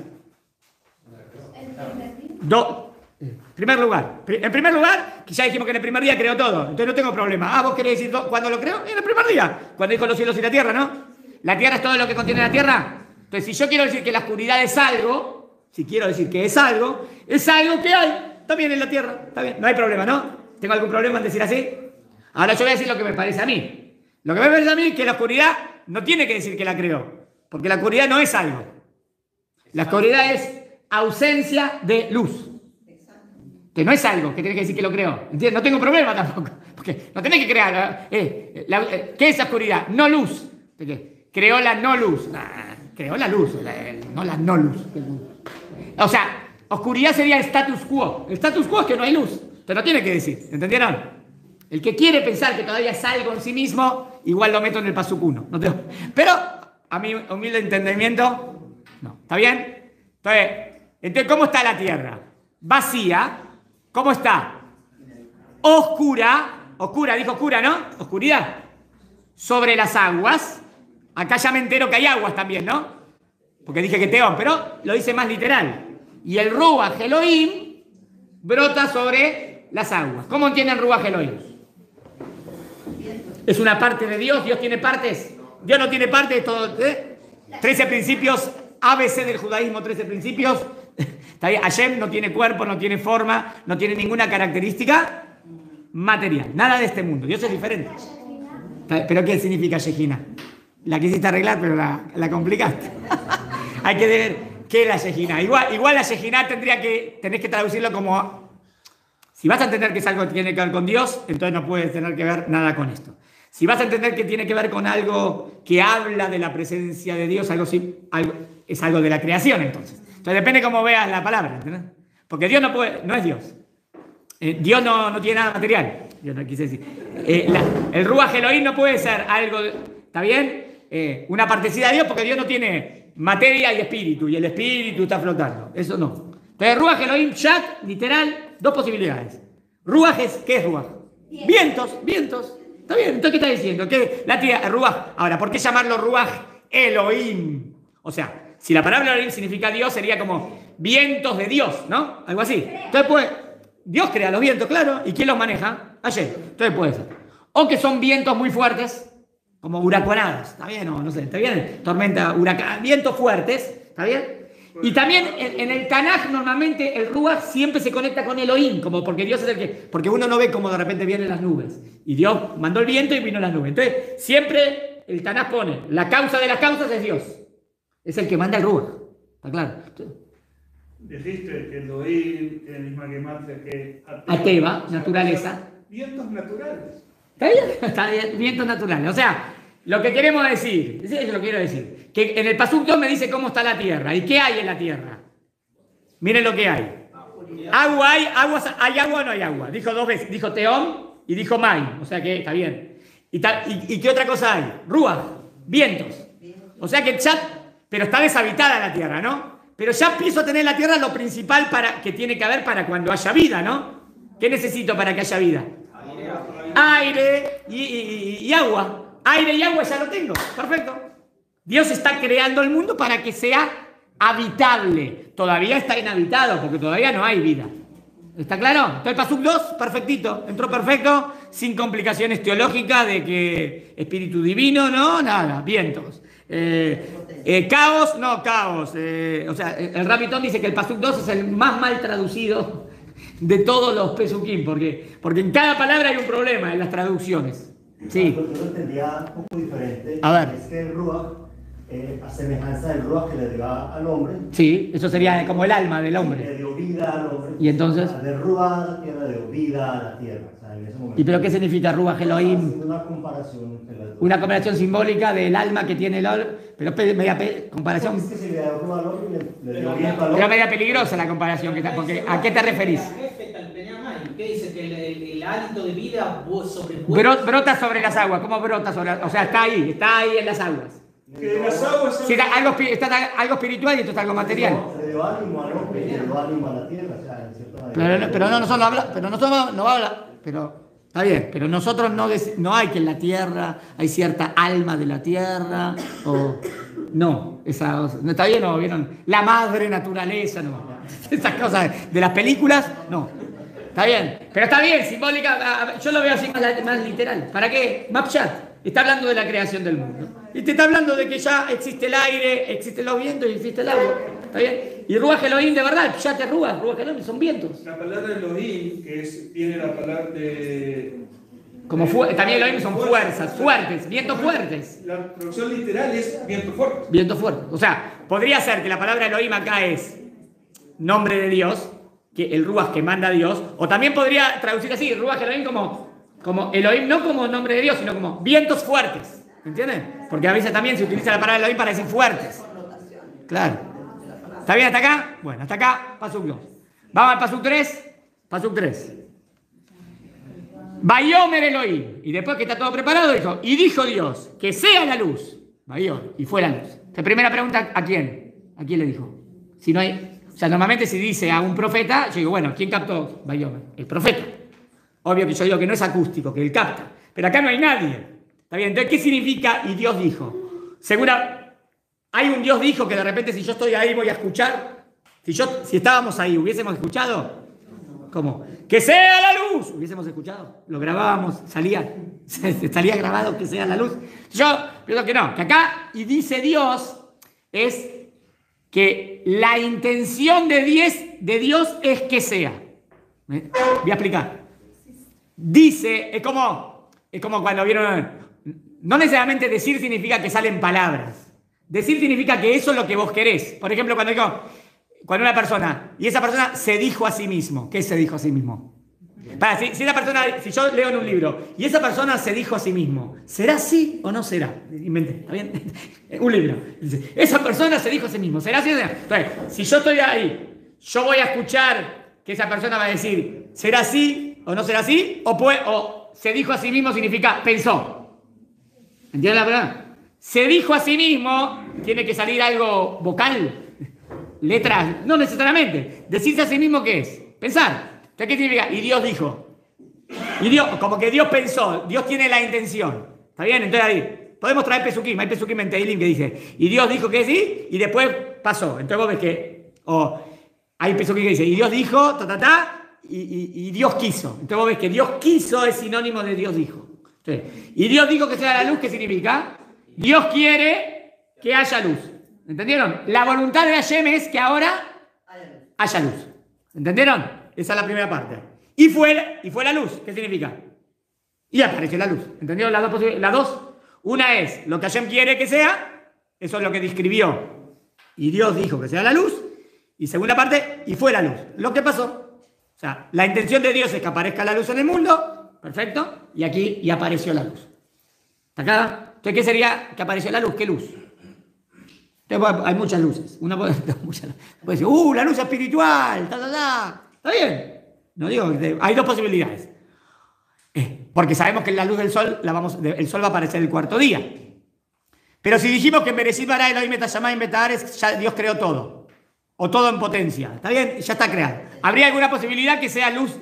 En primer lugar, que ya dijimos que en el primer día creó todo. Entonces no tengo problema. Vos querés decir ¿cuándo lo creó? En el primer día. Cuando dijo los cielos y la tierra, ¿no? ¿La tierra es todo lo que contiene la tierra? Entonces, si yo quiero decir que la oscuridad es algo, si quiero decir que es algo que hay también en la tierra. Está bien, no hay problema, ¿no? ¿Tengo algún problema en decir así? Ahora yo voy a decir lo que me parece a mí. Lo que me parece a mí es que la oscuridad no tiene que decir que la creó, porque la oscuridad no es algo. La oscuridad es ausencia de luz. Que no es algo que tiene que decir que lo creó. ¿Entiendes? No tengo problema tampoco, porque no tenés que crear. ¿Qué es la oscuridad? No luz. Creó la no luz. Creó la luz, no la no luz. O sea, oscuridad sería el status quo. El status quo es que no hay luz. Pero no tiene que decir. ¿Entendieron? El que quiere pensar que todavía es algo en sí mismo, igual lo meto en el pasuk 1. No tengo... Pero, a mi humilde entendimiento, no. ¿Está bien? Entonces, ¿cómo está la tierra? Vacía. ¿Cómo está? Oscura. Oscura, dijo oscura, ¿no? Oscuridad. Sobre las aguas. Acá ya me entero que hay aguas también, ¿no? Porque dije que teón, pero lo dice más literal. Y el Ruach Elohim brota sobre las aguas. ¿Cómo entienden Ruach Elohim? Es una parte de Dios. ¿Dios tiene partes? Dios no tiene partes. 13 principios, ABC del judaísmo, 13 principios. Hashem no tiene cuerpo, no tiene forma, no tiene ninguna característica material. Nada de este mundo. Dios es diferente. ¿Pero qué significa Shejina? La quisiste arreglar, pero la complicaste. Hay que ver qué es la Shejina. Igual la Shejina tenés que traducirlo como... Si vas a entender que es algo que tiene que ver con Dios, entonces no puedes tener que ver nada con esto. Si vas a entender que tiene que ver con algo que habla de la presencia de Dios, es algo de la creación, entonces. Entonces depende cómo veas la palabra, ¿entendés? Porque Dios no es Dios. Dios no tiene nada material. Yo no quise decir. El Ruach Elohim no puede ser algo... ¿Está bien? Una partecita de Dios, porque Dios no tiene materia y espíritu, y el espíritu está flotando. Eso no. Entonces, Ruach Elohim, Shat, literal, dos posibilidades. Ruach ¿qué es Ruach? Vientos. ¿Está bien? Entonces, ¿qué está diciendo? Que la tierra, Ruach. Ahora, ¿por qué llamarlo Ruach Elohim? O sea, si la palabra Elohim significa Dios, sería como vientos de Dios, ¿no? Algo así. Entonces, pues, Dios crea los vientos, claro. ¿Y quién los maneja? Ayer. Entonces puede ser. O que son vientos muy fuertes, como huracanadas, ¿está bien? No sé, ¿está bien? Tormenta, huracán, vientos fuertes, ¿está bien? Y también en el Tanaj normalmente el Ruach siempre se conecta con Elohim, como porque Dios es el que... Porque uno no ve cómo de repente vienen las nubes. Y Dios mandó el viento y vino las nubes. Entonces, siempre el Tanaj pone, la causa de las causas es Dios. Es el que manda el Ruach. ¿Está claro? Dijiste que Elohim tiene la misma gematria que Ateva, naturaleza. Vientos naturales. ¿Está bien? Está bien, vientos naturales. O sea, lo que queremos decir, eso lo quiero decir, que en el Pasuk 2 me dice cómo está la tierra. ¿Y qué hay en la tierra? Miren lo que hay. Agua hay agua o no hay agua. Dijo dos veces, dijo Teom y dijo Mai. O sea que está bien. ¿Y qué otra cosa hay? Ruach, vientos. O sea que pero está deshabitada la tierra, ¿no? Pero ya empiezo a tener la tierra lo principal que tiene que haber para cuando haya vida, ¿no? ¿Qué necesito para que haya vida? Aire y agua. Aire y agua ya lo tengo. Perfecto. Dios está creando el mundo para que sea habitable. Todavía está inhabitado porque todavía no hay vida. ¿Está claro? Entonces, Pasuk 2, perfectito. Entró perfecto, sin complicaciones teológicas de que espíritu divino, no, nada. Vientos. Caos, no, caos. O sea, el Rabitón dice que el Pasuk 2 es el más mal traducido de todos los Pesukim, porque en cada palabra hay un problema en las traducciones. Sí. Yo lo entendía un poco diferente. A ver. Es que el Ruach a semejanza del ruaj que le dio al hombre. Sí, eso sería como el alma del hombre. Le dio vida al hombre. Y entonces. De ruaj a la tierra, dio vida a la tierra. O sea, en ese momento. ¿Y pero qué significa ruaj Elohim? Una comparación. Una comparación simbólica del alma que tiene el hombre. Pero media comparación. Es que si le dio ruaj al hombre, le dio vida al hombre. Pero media peligrosa la comparación. Porque, ¿a qué te referís? ¿Qué dice? Que el hálito de vida brota sobre las aguas. ¿Cómo brota sobre las aguas? O sea, está ahí en las aguas. Que las aguas sí, está algo espiritual y esto está algo material. Le dio ánimo al hombre y le dio ánimo a la tierra. O sea, en cierta manera. Pero nosotros no habla. Pero está bien, pero nosotros no hay que en la tierra hay cierta alma de la tierra. O no, ¿no está bien? ¿No vieron? La madre naturaleza, no. Esas cosas de las películas, no. Está bien, pero está bien, simbólica, yo lo veo así más literal. ¿Para qué? Mapchat está hablando de la creación del mundo. Y te está hablando de que ya existe el aire, existen los vientos y existe el agua. ¿Está bien? Y Ruaj Elohim de verdad, ya te Ruaj Elohim son vientos. La palabra Elohim, que tiene la palabra de... También Elohim son fuerzas, fuertes, vientos fuertes. La traducción literal es viento fuerte. Viento fuerte. O sea, podría ser que la palabra Elohim acá es nombre de Dios, que el Ruaj que manda a Dios, o también podría traducir así, Ruaj Elohim como Elohim, no como nombre de Dios, sino como vientos fuertes. ¿Entienden? Porque a veces también se utiliza la palabra Elohim para decir fuertes. Claro. ¿Está bien hasta acá? Bueno, hasta acá, Pasuk 2. Vamos al Pasuk 3. Pasuk 3. Vayomer Elohim. Y después que está todo preparado, dijo Dios, que sea la luz. Vayó, y fue la luz. La primera pregunta, ¿a quién? ¿A quién le dijo? Si no hay... O sea, normalmente si dice a un profeta, yo digo, bueno, ¿quién captó? Vayomer, el profeta. Obvio que yo digo que no es acústico, que él capta. Pero acá no hay nadie. ¿Está bien? Entonces, ¿qué significa y Dios dijo? Hay un Dios dijo que de repente si yo estoy ahí voy a escuchar. Si estábamos ahí, ¿hubiésemos escuchado? ¿Cómo? ¡Que sea la luz! ¿Hubiésemos escuchado? Lo grabábamos, salía grabado que sea la luz. Yo pienso que no, que acá, y dice Dios, es que la intención de Dios es que sea. Voy a explicar. Dice, es como cuando vieron... No necesariamente decir significa que salen palabras. Decir significa que eso es lo que vos querés. Por ejemplo, cuando una persona, y esa persona se dijo a sí mismo. ¿Qué se dijo a sí mismo? Si yo leo en un libro, y esa persona se dijo a sí mismo, ¿será así o no será? Inventé, ¿está bien? Un libro. Esa persona se dijo a sí mismo, ¿será así o no será? Entonces, si yo estoy ahí, yo voy a escuchar que esa persona va a decir, ¿será así o no será así? O se dijo a sí mismo significa pensó. ¿Entienden la verdad? Se dijo a sí mismo, tiene que salir algo vocal, letras, no necesariamente. Decirse a sí mismo, ¿qué es? Pensar. ¿Qué significa? Y Dios dijo. Y Dios, como que Dios pensó, Dios tiene la intención. ¿Está bien? Entonces ahí, podemos traer Pesukim, hay Pesukim en Teilim que dice, y Dios dijo que sí, y después pasó. Entonces vos ves que, hay Pesukim que dice, y Dios dijo, y Dios quiso. Entonces vos ves que Dios quiso es sinónimo de Dios dijo. Entonces, y Dios dijo que sea la luz, ¿qué significa? Dios quiere que haya luz. ¿Entendieron? La voluntad de Hashem es que ahora haya luz. ¿Entendieron? Esa es la primera parte. Y fue la luz. ¿Qué significa? Y apareció la luz. ¿Entendieron las dos? Una es lo que Hashem quiere que sea. Eso es lo que describió. Y Dios dijo que sea la luz. Y segunda parte, y fue la luz. Lo que pasó. O sea, la intención de Dios es que aparezca la luz en el mundo. Perfecto. Y apareció la luz. ¿Está acá? Entonces, ¿qué sería que apareció la luz? ¿Qué luz? Entonces, hay muchas luces. Una puede decir, la luz espiritual, Está bien. No digo, hay dos posibilidades. Porque sabemos que la luz del sol, el sol va a aparecer el cuarto día. Pero si dijimos que en Bereshit bara Elohim et hashamayim v'et haaretz, ya Dios creó todo. O todo en potencia. ¿Está bien? Ya está creado. ¿Habría alguna posibilidad que sea luz?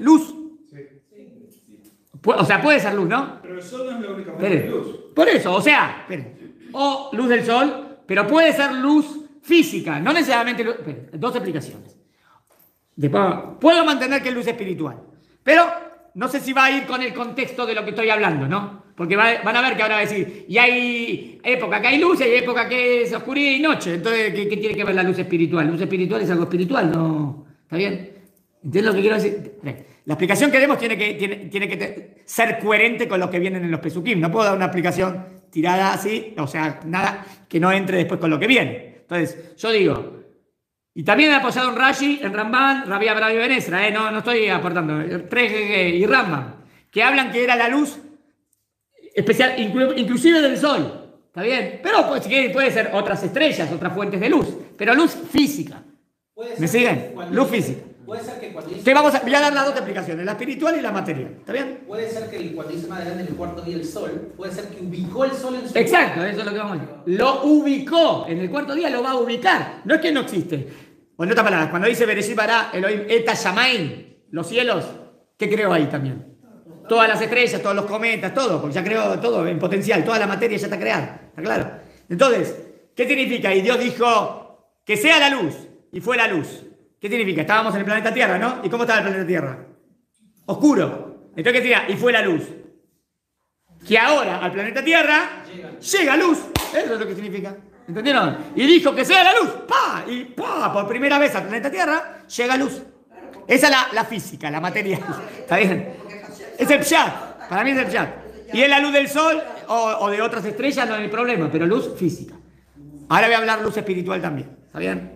O sea, puede ser luz, ¿no? Pero el sol no es la única forma de luz. Por eso, o sea, o luz del sol, pero puede ser luz física, no necesariamente luz. Dos explicaciones. Después, puedo mantener que es luz espiritual, pero no sé si va a ir con el contexto de lo que estoy hablando, ¿no? Porque van a ver que ahora va a decir, y hay época que hay luz y hay época que es oscuridad y noche. Entonces, ¿qué tiene que ver la luz espiritual? Luz espiritual es algo espiritual, ¿no? ¿Está bien? ¿Entiendes lo que quiero decir? La explicación que demos tiene que ser coherente con lo que vienen en los Pesukim. No puedo dar una explicación tirada así, o sea, nada que no entre después con lo que viene. Entonces, yo digo, y también he apoyado en Rashi, en Ramban, Rabbi Abraham Ben Ezra, no estoy aportando, 3GG y Rambam, que hablan que era la luz especial, inclusive del sol. ¿Está bien? Pero pues, puede ser otras estrellas, otras fuentes de luz. Pero luz física. ¿Me siguen? Luz física. Puede ser que cuando dice... Voy a dar las dos explicaciones, la espiritual y la material. ¿Está bien? Puede ser que cuando dice más adelante en el cuarto día el sol, puede ser que ubicó el sol en su... Exacto, eso es lo que vamos a decir. Lo ubicó. En el cuarto día lo va a ubicar. No es que no existe. O en otras palabras, cuando dice Bereshit bara Elohim et Shamaim, los cielos, ¿qué creó ahí también? Todas las estrellas, todos los cometas, todo, porque ya creó todo en potencial, toda la materia ya está creada. ¿Está claro? Entonces, ¿qué significa? Y Dios dijo que sea la luz, y fue la luz. ¿Qué significa? Estábamos en el planeta Tierra, ¿no? ¿Y cómo estaba el planeta Tierra? Oscuro. Entonces, ¿qué significa? Y fue la luz. Que ahora al planeta Tierra llega luz. Eso es lo que significa. ¿Entendieron? Y dijo que sea la luz. ¡Pah! Y ¡pah! Por primera vez al planeta Tierra llega luz. Esa es la física, la materia. ¿Está bien? Es el pshat. Para mí es el pshat. Y es la luz del sol o de otras estrellas, no hay problema, pero luz física. Ahora voy a hablar luz espiritual también. ¿Está bien?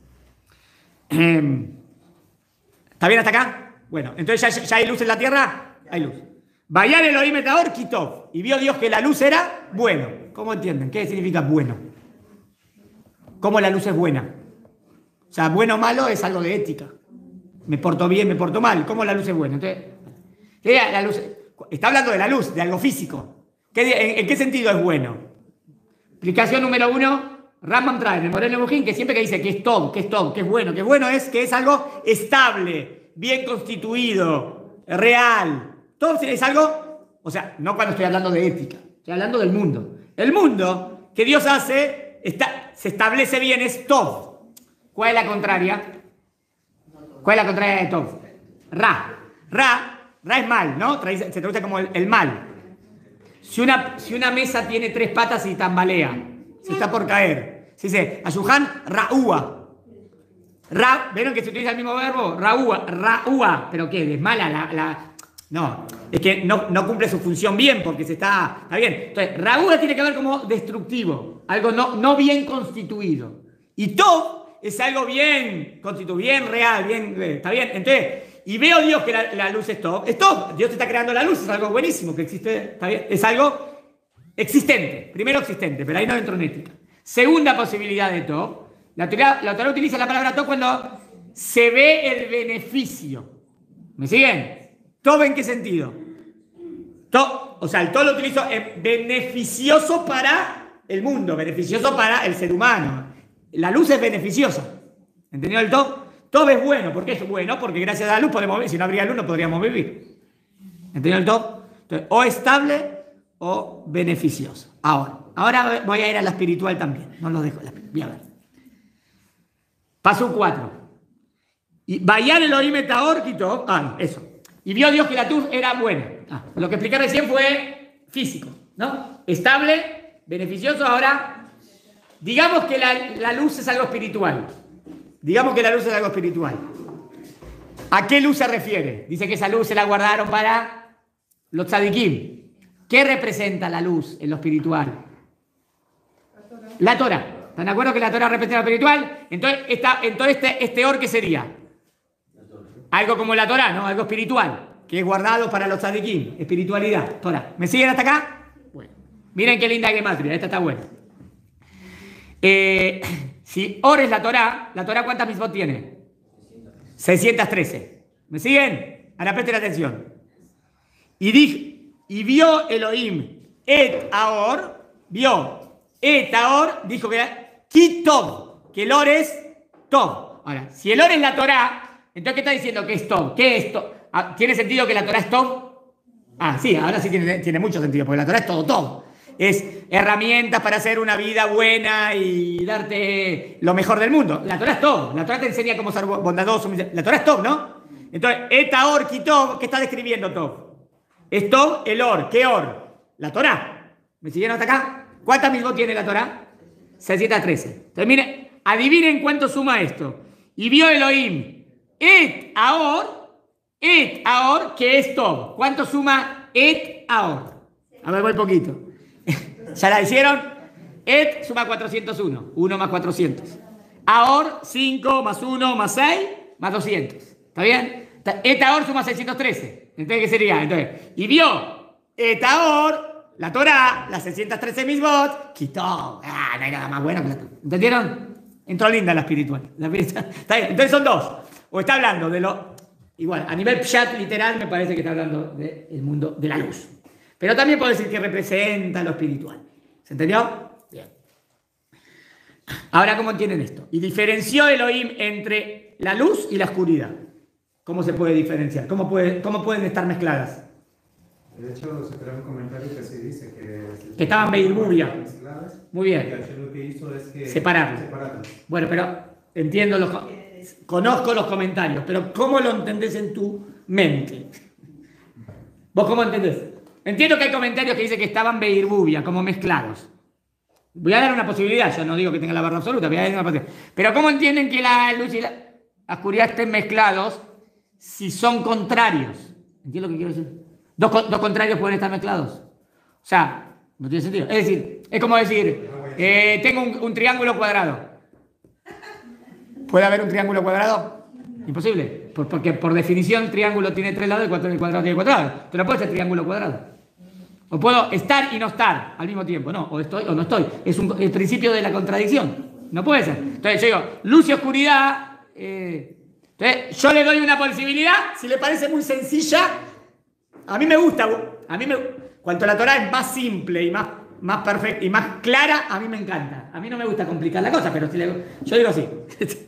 ¿Está bien hasta acá? Bueno, entonces ya hay luz en la tierra. Hay luz. Vayar Elohim et Haor Kitov. Y vio Dios que la luz era bueno. ¿Cómo entienden? ¿Qué significa bueno? ¿Cómo la luz es buena? O sea, bueno o malo es algo de ética. Me porto bien, me porto mal. ¿Cómo la luz es buena? Entonces, la luz, está hablando de la luz, de algo físico. ¿En qué sentido es bueno? Explicación número 1. Rambam trae en el Moreno Bujín que siempre que dice que es top, que es bueno es que es algo estable, bien constituido, real. Todo es algo, o sea, no cuando estoy hablando de ética, estoy hablando del mundo. El mundo que Dios hace, se establece bien, es top. ¿Cuál es la contraria? ¿Cuál es la contraria de top? Ra es mal, ¿no? Se traduce como el mal. Si una mesa tiene 3 patas y tambalea, se está por caer. Se dice, Ayuhan Ra'úa. ¿Vieron que se utiliza el mismo verbo? Ra'úa. ¿Pero qué? ¿Es mala No, es que no cumple su función bien porque está bien. Entonces, Ra'úa tiene que ver como destructivo, algo no bien constituido. Y Tov es algo bien constituido, bien real, bien, ¿está bien? Entonces, y veo Dios que la luz es Tov. Es Tov, Dios está creando la luz, es algo buenísimo que existe, ¿está bien? Es algo existente, primero existente, pero ahí no entro en ética. Segunda posibilidad de Tov, la Torá utiliza la palabra Tov cuando se ve el beneficio. ¿Me siguen? ¿Tov en qué sentido? Tov, o sea, el Tov lo utilizo beneficioso para el mundo, beneficioso para el ser humano. La luz es beneficiosa. ¿Entendió el Tov? Tov es bueno. ¿Por qué es bueno? Porque gracias a la luz podemos vivir. Si no habría luz no podríamos vivir. ¿Entendió el Tov? Entonces, o estable o beneficioso. Ahora voy a ir a la espiritual también. No lo dejo. Voy a ver. Paso 4. Y Vayar Elohim et Haor Kitov. Eso. Y vio Dios que la luz era buena. Lo que expliqué recién fue físico, ¿no? Estable, beneficioso. Ahora, digamos que la luz es algo espiritual. ¿A qué luz se refiere? Dice que esa luz se la guardaron para los tzadikim. ¿Qué representa la luz en lo espiritual? La Torah. ¿Están de acuerdo que la Torah representa lo espiritual? Entonces este or, ¿qué sería? Algo como la Torah, ¿no? Algo espiritual, que es guardado para los tzadikim. Espiritualidad, Torah. ¿Me siguen hasta acá? Bueno. Miren qué linda gematria, esta está buena. Si or es la Torah ¿cuántas mitzvot tiene? 613. ¿Me siguen? Ahora presten atención. Y vio Elohim et Haor, dijo que era Kitov, que el or es Tov. Ahora, si el or es la Torah, entonces ¿qué está diciendo que es Tov? ¿Qué es Tov? ¿Tiene sentido que la Torah es Tov? Sí, ahora sí tiene mucho sentido, porque la Torah es todo Tov. Es herramientas para hacer una vida buena y darte lo mejor del mundo. La Torah es Tov. La Torah te enseña cómo ser bondadoso. La Torah es Tov, ¿no? Entonces, et Haor Kitov, ¿qué está describiendo Tov? Es Tov el or. ¿Qué or? La Torah. ¿Me siguieron hasta acá? ¿Cuántas mitzvot tiene la Torah? 613. Entonces, miren, adivinen cuánto suma esto. Y vio Elohim et Haor, que es Tov. ¿Cuánto suma et Haor? A ver, voy poquito. ¿Ya la hicieron? Et suma 401. 1 más 400. Ahor, 5 más 1 más 6 más 200. ¿Está bien? Et ahor suma 613. Entonces, ¿qué sería? Entonces, y vio et ahor, la Torah, las 613 misbot, quitó. No hay nada más bueno que la Torah. ¿Entendieron? Entró linda la espiritual. Está bien. Entonces son dos. O está hablando de lo... Igual, a nivel pshat literal me parece que está hablando del mundo de la luz. Pero también puede decir que representa lo espiritual. ¿Se entendió? Bien. Ahora, ¿cómo entienden esto? Y diferenció Elohim entre la luz y la oscuridad. ¿Cómo se puede diferenciar? ¿Cómo pueden estar mezcladas? De hecho, se crea un comentario que se dice que estaban Beirubia. Muy bien. Y Hashem lo que hizo es que separarlos. Bueno, pero entiendo conozco los comentarios, pero ¿cómo lo entendés en tu mente? ¿Vos cómo entendés? Entiendo que hay comentarios que dicen que estaban Beirubia, como mezclados. Voy a dar una posibilidad, yo no digo que tenga la verdad absoluta, voy a dar una posibilidad. Pero ¿cómo entienden que la luz y la oscuridad estén mezclados si son contrarios? ¿Entiendes lo que quiero decir? Dos contrarios pueden estar mezclados. O sea, no tiene sentido. Es decir, es como decir, tengo un triángulo cuadrado. ¿Puede haber un triángulo cuadrado? Imposible. Porque por definición el triángulo tiene 3 lados y el cuadrado tiene 4 lados. Pero no puede ser triángulo cuadrado. O puedo estar y no estar al mismo tiempo. No, o estoy o no estoy. Es el principio de la contradicción. No puede ser. Entonces yo digo, luz y oscuridad. Entonces yo le doy una posibilidad, si le parece muy sencilla. A mí me gusta. Cuanto la Torah es más simple y más perfecta y más clara, a mí me encanta. A mí no me gusta complicar la cosa, pero yo digo así.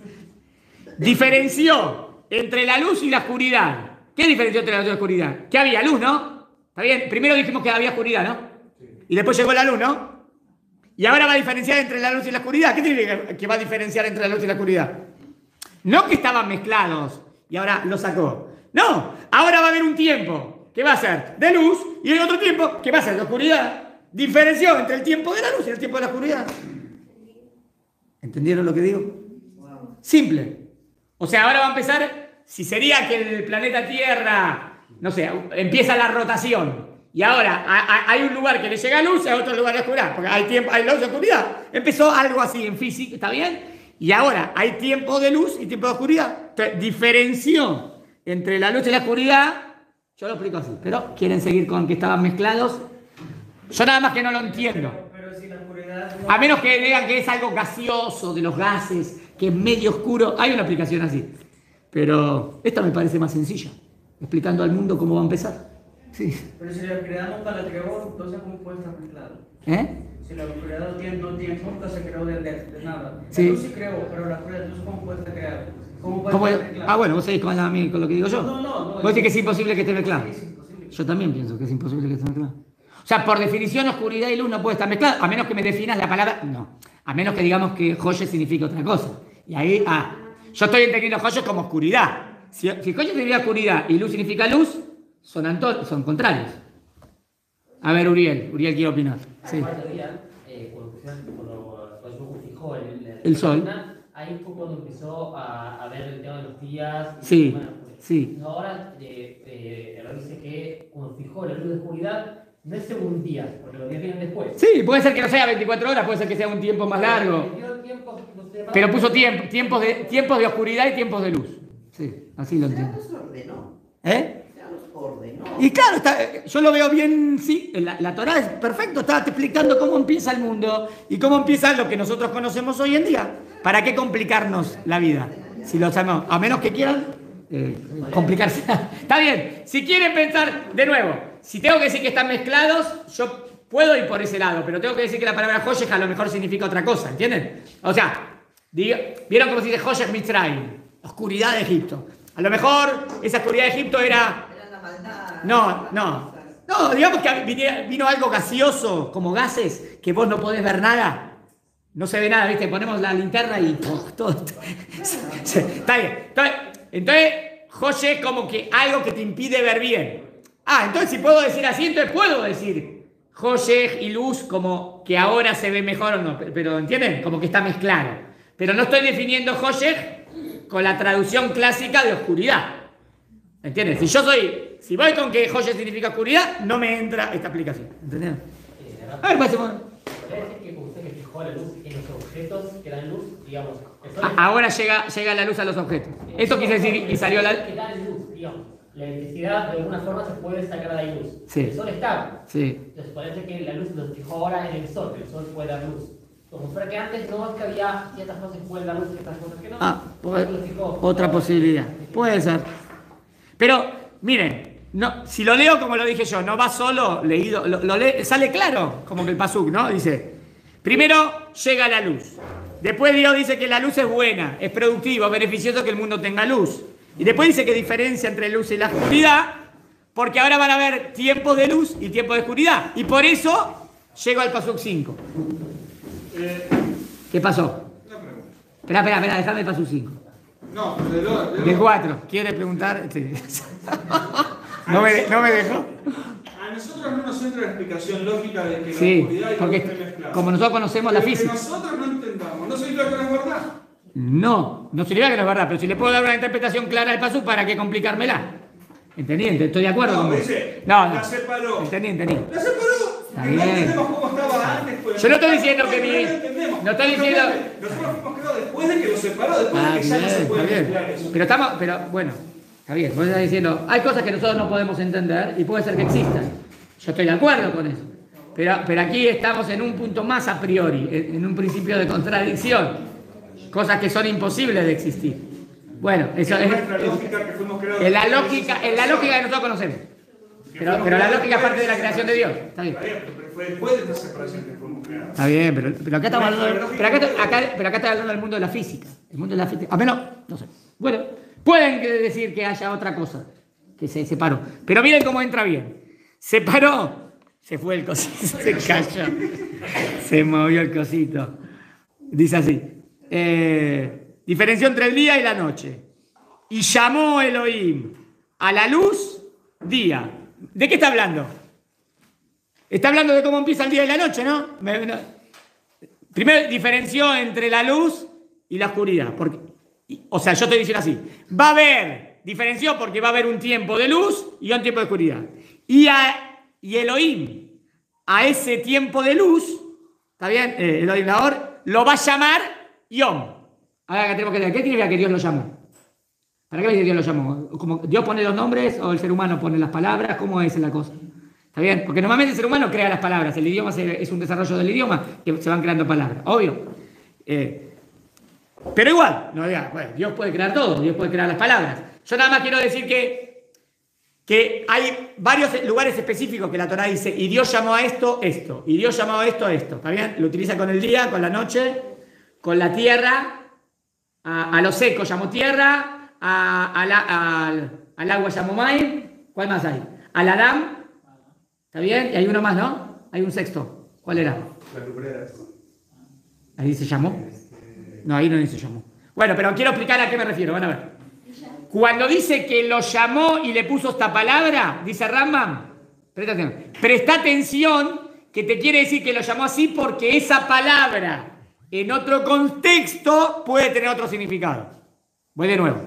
Diferenció entre la luz y la oscuridad. ¿Qué diferenció entre la luz y la oscuridad? Que había luz, ¿no? ¿Está bien? Primero dijimos que había oscuridad, ¿no? Y después llegó la luz, ¿no? Y ahora va a diferenciar entre la luz y la oscuridad. ¿Qué significa que va a diferenciar entre la luz y la oscuridad? No que estaban mezclados y ahora lo sacó. No, ahora va a haber un tiempo que va a ser de luz y hay otro tiempo que va a ser de oscuridad. Diferenció entre el tiempo de la luz y el tiempo de la oscuridad. ¿Entendieron lo que digo? Simple. O sea, ahora va a empezar, si sería que el planeta Tierra, no sé, empieza la rotación y ahora hay un lugar que le llega luz y hay otro lugar de oscuridad, porque hay luz y oscuridad. Empezó algo así en física, ¿está bien? Y ahora hay tiempo de luz y tiempo de oscuridad. Entonces, diferenció entre la luz y la oscuridad. Yo lo explico así, pero ¿quieren seguir con que estaban mezclados? Yo nada más que no lo entiendo. Pero si la oscuridad no... A menos que digan que es algo gaseoso, de los gases, que es medio oscuro. Hay una explicación así. Pero esta me parece más sencilla. Explicando al mundo cómo va a empezar. Sí. Pero si la oscuridad nunca la creó, entonces ¿cómo puede estar mezclado? Si la oscuridad nunca se creó de nada. Sí. La luz sí creó, pero la oscuridad entonces ¿cómo puede estar creada? ¿Cómo puede estar mezclado? Bueno, vos seguís con lo que digo yo. No. Vos decís que es imposible que esté mezclado. Es imposible. Yo también pienso que es imposible que esté mezclado. O sea, por definición, oscuridad y luz no puede estar mezclado, a menos que me definas la palabra. No. A menos que digamos que Joye significa otra cosa. Y ahí, yo estoy entendiendo Joye como oscuridad. Si Joye significa oscuridad y luz significa luz, son contrarios. A ver, Uriel quiere opinar. Sí. Cuando fijó el sol. Ahí fue cuando empezó a ver el tema de los días. Sí, sí. Ahora dice que cuando fijó la luz de oscuridad, no es según días, porque los días vienen después. Sí, puede ser que no sea 24 horas, puede ser que sea un tiempo más largo. Pero puso tiempos de oscuridad y tiempos de luz. Sí, así lo entiendo. Ya los ordenó. ¿Eh? Ya los ordenó. Y claro, yo lo veo bien, sí, la Torah es perfecto, está explicando cómo empieza el mundo y cómo empieza lo que nosotros conocemos hoy en día. ¿Para qué complicarnos la vida? Si lo sabemos, a menos que quieran complicarse. Está bien, si quieren pensar, de nuevo, si tengo que decir que están mezclados, yo puedo ir por ese lado, pero tengo que decir que la palabra Joyej a lo mejor significa otra cosa, ¿entienden? O sea, ¿vieron cómo se dice Joyej Mitzrayim? Oscuridad de Egipto. A lo mejor esa oscuridad de Egipto era la maldad. No, digamos que vino algo gaseoso, como gases, que vos no podés ver nada. No se ve nada, ¿viste? Ponemos la linterna y todo. Está bien. Entonces, Joyej es como que algo que te impide ver bien. Entonces si puedo decir así, entonces puedo decir Joyej y luz como que ahora se ve mejor o no. Pero ¿entienden? Como que está mezclado. Pero no estoy definiendo Joyej con la traducción clásica de oscuridad. ¿Entiendes? Si voy con que Joyej significa oscuridad, no me entra esta aplicación. ¿Entendieron? A ver, pasemos. ¿Quiere decir que usted que fijó la luz en los objetos que dan luz, digamos? Ahora llega la luz a los objetos. Eso quise decir y salió la... Que dan luz, digamos. La electricidad de alguna forma se puede sacar de ahí luz. Sí. El sol está. Sí. Entonces parece que la luz lo fijó ahora en el sol, que el sol puede dar luz. Como fuera que antes no, es que había ciertas cosas que pueden dar luz y ciertas cosas que no. Otra posibilidad. Puede ser. Pero, miren, no, si lo leo como lo dije yo, no va solo leído, sale claro, como que el pasuk, ¿no? Dice, primero llega la luz. Después Dios dice que la luz es buena, es productivo, es beneficioso que el mundo tenga luz. Y después dice que diferencia entre luz y la oscuridad, porque ahora van a haber tiempos de luz y tiempos de oscuridad. Y por eso llego al pasuk 5. ¿Qué pasó? Una pregunta. Espera, déjame el pasuk 5. No, De 4. ¿Quiere preguntar? Sí. No me dejó. A nosotros no nos entra la explicación lógica de que la Sí, oscuridad y la luz porque estén mezcladas. como nosotros conocemos la física. Que nosotros no entendamos, no significa que no es verdad. No significa que no es verdad, pero si le puedo dar una interpretación clara al pasuk, ¿para qué complicármela? ¿Entendí? Estoy de acuerdo con vos. Dice, No. la separó. Entendí. La separó. Está Que bien. no entendemos cómo estaba antes. Pues. Yo no estoy diciendo que mi... entendemos. No estoy diciendo... Nosotros fuimos creados después de que lo separó, después de que ya no se puede mezclar eso. Pero bueno, está bien. Vos estás diciendo, hay cosas que nosotros no podemos entender y puede ser que existan. Yo estoy de acuerdo con eso. Pero aquí estamos en un punto más a priori, en un principio de contradicción. Cosas que son imposibles de existir. Bueno, eso es la lógica que nosotros conocemos. Pero la lógica es parte de la creación de Dios. Está bien. Pero fue después de esta separación que fuimos creados. Está bien, pero acá estamos hablando acá está hablando del mundo de la física. El mundo de la física. A menos, no sé. Bueno, pueden decir que haya otra cosa que se separó. Pero miren cómo entra bien. Separó. Se fue el cosito, se cayó. Se movió el cosito. Dice así. Diferenció entre el día y la noche. Y llamó Elohim a la luz día. ¿De qué está hablando? Está hablando de cómo empieza el día y la noche, ¿no? Primero diferenció entre la luz y la oscuridad. O sea, yo estoy diciendo así. Va a haber, diferenció porque va a haber un tiempo de luz y un tiempo de oscuridad. Y Elohim, a ese tiempo de luz, ¿está bien? Elohim Lahor, lo va a llamar Yom. Ahora tenemos que ver, ¿qué significa que Dios lo llamó? ¿Para qué Dios lo llamó? ¿Como Dios pone los nombres o el ser humano pone las palabras? ¿Cómo es la cosa? ¿Está bien? Porque normalmente el ser humano crea las palabras. El idioma es un desarrollo del idioma que se van creando palabras. Obvio. Pero igual, no diga, bueno, Dios puede crear todo, Dios puede crear las palabras. Yo nada más quiero decir que hay varios lugares específicos que la Torá dice, y Dios llamó a esto, esto, y Dios llamó a esto, esto. ¿Está bien? Lo utiliza con el día, con la noche, con la tierra, a lo seco llamó tierra, al agua llamó Maim. ¿Cuál más hay? Al Adam. ¿Está bien? Y hay uno más, ¿no? Hay un sexto. ¿Cuál era? Las lumbreras. ¿Ahí se llamó? No, ahí no se llamó. Bueno, pero quiero explicar a qué me refiero. Van a ver. Cuando dice que lo llamó y le puso esta palabra, dice Rambam, presta atención, que te quiere decir que lo llamó así porque esa palabra en otro contexto puede tener otro significado. Voy de nuevo.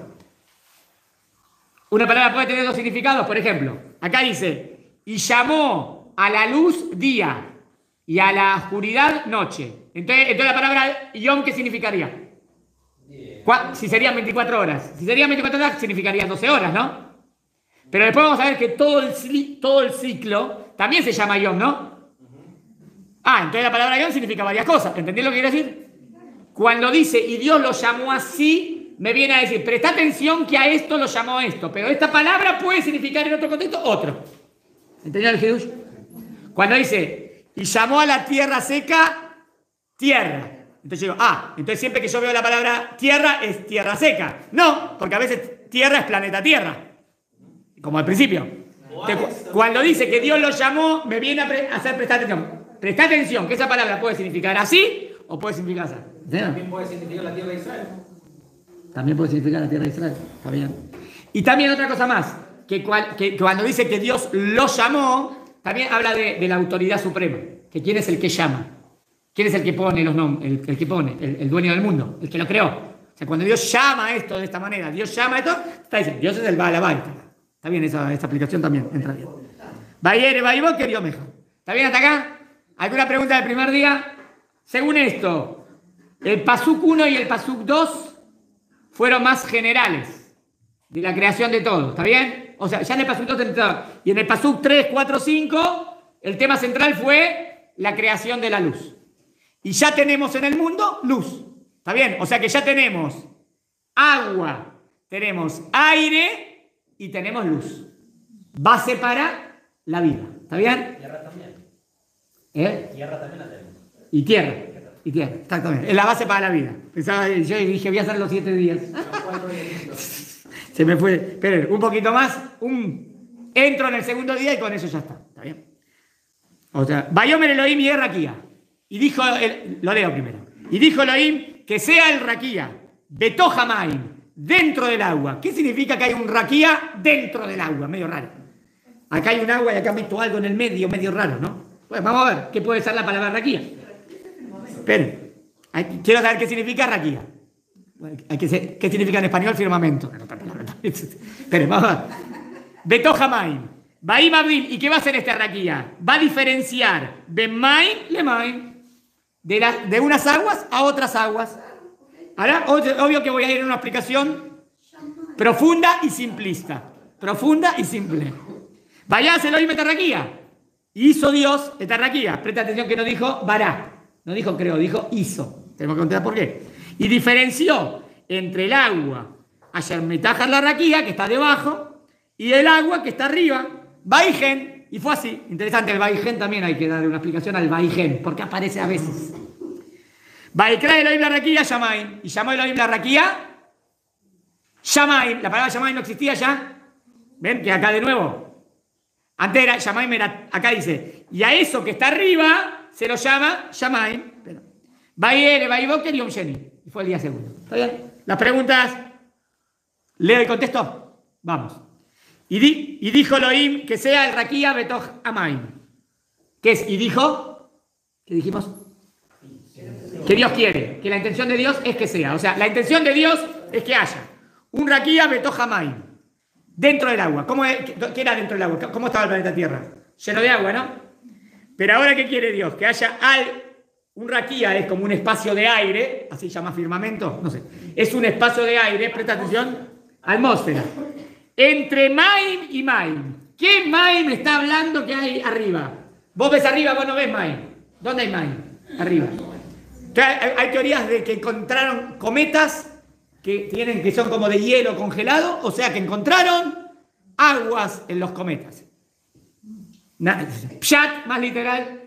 Una palabra puede tener dos significados. Por ejemplo, acá dice, y llamó a la luz día y a la oscuridad noche. Entonces la palabra yom, ¿qué significaría? Si serían 24 horas. Si serían 24 horas, significaría 12 horas, ¿no? Pero después vamos a ver que todo el ciclo también se llama yom, ¿no? Entonces la palabra yom significa varias cosas. ¿Entendí lo que quiero decir? Cuando dice, y Dios lo llamó así, me viene a decir, presta atención que a esto lo llamó esto. Pero esta palabra puede significar en otro contexto otro. ¿Entendió el Hidush? Cuando dice, y llamó a la tierra seca, tierra. Entonces digo, entonces siempre que yo veo la palabra tierra es tierra seca. No, porque a veces tierra es planeta Tierra. Como al principio. Entonces, cuando dice que Dios lo llamó, me viene a hacer prestar atención. Presta atención, que esa palabra puede significar así o puede significar así. También puede significar la tierra de Israel. También puede significar la tierra de Israel. Está bien. Y también otra cosa más, que cuando dice que Dios lo llamó, también habla de la autoridad suprema. Que quién es el que llama. ¿Quién es el que pone los nombres? El que pone, el dueño del mundo, el que lo creó. O sea, cuando Dios llama esto de esta manera, Dios llama esto, está diciendo, Dios es el Baal Habait. Está bien, esa aplicación también entra bien. Bayere, Baibó, que Dios mejor. ¿Está bien hasta acá? ¿Alguna pregunta del primer día? Según esto, el Pasuk 1 y el Pasuk 2 fueron más generales de la creación de todo, ¿está bien? O sea, ya en el Pasuk 2 y en el Pasuk 3, 4, 5, el tema central fue la creación de la luz. Y ya tenemos en el mundo luz, ¿está bien? O sea que ya tenemos agua, tenemos aire y tenemos luz. Base para la vida, ¿está bien? Tierra también. Tierra también la tenemos. Y tierra, exactamente. Es la base para la vida. Pensaba, yo dije, voy a hacer los 7 días. Se me fue. Esperen, un poquito más. Entro en el segundo día y con eso ya está. ¿Está bien? O sea, Vayomer Elohim y Raquía. Y dijo, lo leo primero. Y dijo Elohim que sea el Raquía, Betohamaim, dentro del agua. ¿Qué significa que hay un Raquía dentro del agua? Medio raro. Acá hay un agua y acá meto algo en el medio raro, ¿no? Bueno, vamos a ver qué puede ser la palabra Raquía. Esperen. Quiero saber qué significa Raquía. ¿Qué significa en español firmamento? Esperen, vamos a ver. Betohamaim. Baim Abdim. ¿Y qué va a hacer esta Raquía? Va a diferenciar Bemaim Lemaim. De unas aguas a otras aguas. Ahora, obvio que voy a ir en una explicación profunda y simplista. Profunda y simple. Vaya, se lo oíme Raquía. Hizo Dios esta Raquía. Presta atención que no dijo vará. No dijo creó, dijo hizo. Tenemos que contar por qué. Y diferenció entre el agua, ayer metajar la Raquía, que está debajo, y el agua que está arriba. Vaigen. Y fue así. Interesante, el Vaigen también hay que darle una explicación al Vaigen, porque aparece a veces. Vaikra Elohim la Raquía, Shamaim. Y llamó Elohim la Raquía, Shamaim. La palabra Shamaim no existía ya. ¿Ven? Que acá de nuevo. Antes era Shamaim, acá dice. Y a eso que está arriba se lo llama Shamaim. Vayere, Vayboker y Yom Sheni. Y fue el día segundo. ¿Está bien? Las preguntas. ¿Leo el contexto? Vamos. Y dijo Elohim que sea el Raquía Betoch Amaim. ¿Qué es? Y dijo. ¿Qué dijimos? Que Dios quiere. Que la intención de Dios es que sea. O sea, la intención de Dios es que haya un Raquía Betoch Amaim. Dentro del agua. ¿Qué era dentro del agua? ¿Cómo estaba el planeta Tierra? Lleno de agua, ¿no? Pero ahora, ¿qué quiere Dios? Que haya un Raquía, es como un espacio de aire, así se llama firmamento, no sé. Es un espacio de aire, presta atención, atmósfera. Entre Maim y Maim. ¿Qué Maim está hablando que hay arriba? Vos ves arriba, vos no ves Maim. ¿Dónde hay Maim? Arriba. Hay teorías de que encontraron cometas que son como de hielo congelado, o sea que encontraron aguas en los cometas. Pshat, más literal.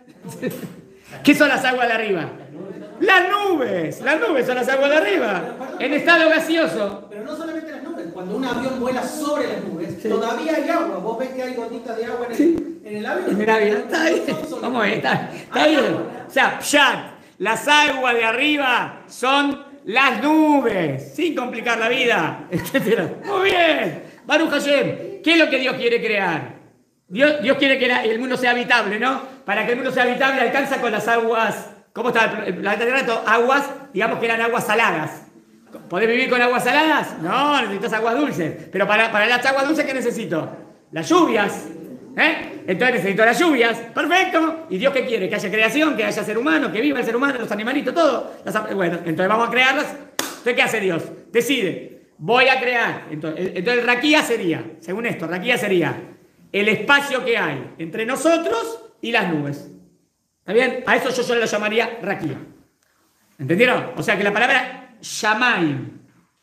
¿Qué son las aguas de arriba? Las nubes son las aguas de arriba, en estado gaseoso. Pero no solamente las nubes, cuando un avión vuela sobre las nubes, sí, todavía hay agua. Vos ves que hay gotitas de agua en el avión. En el avión, está bien. Vamos a ver, está bien. O sea, pshat, las aguas de arriba son las nubes, sin complicar la vida, etc. Muy bien. Baruch Hashem, ¿qué es lo que Dios quiere crear? Dios quiere que el mundo sea habitable, ¿no? Para que el mundo sea habitable alcanza con las aguas. ¿Cómo está el planeta Tierra? Aguas, digamos que eran aguas saladas. ¿Podés vivir con aguas saladas? No, necesitas aguas dulces. Pero para las aguas dulces, ¿qué necesito? Las lluvias. Entonces necesito las lluvias. Perfecto. ¿Y Dios qué quiere? Que haya creación, que haya ser humano, que viva el ser humano, los animalitos, todo. Bueno, entonces vamos a crearlas. Entonces, ¿qué hace Dios? Decide. Voy a crear. Entonces Raquía sería, según esto, Raquía sería el espacio que hay entre nosotros y las nubes. ¿Está bien? A eso yo lo llamaría Raquía. ¿Entendieron? O sea que la palabra Shamaim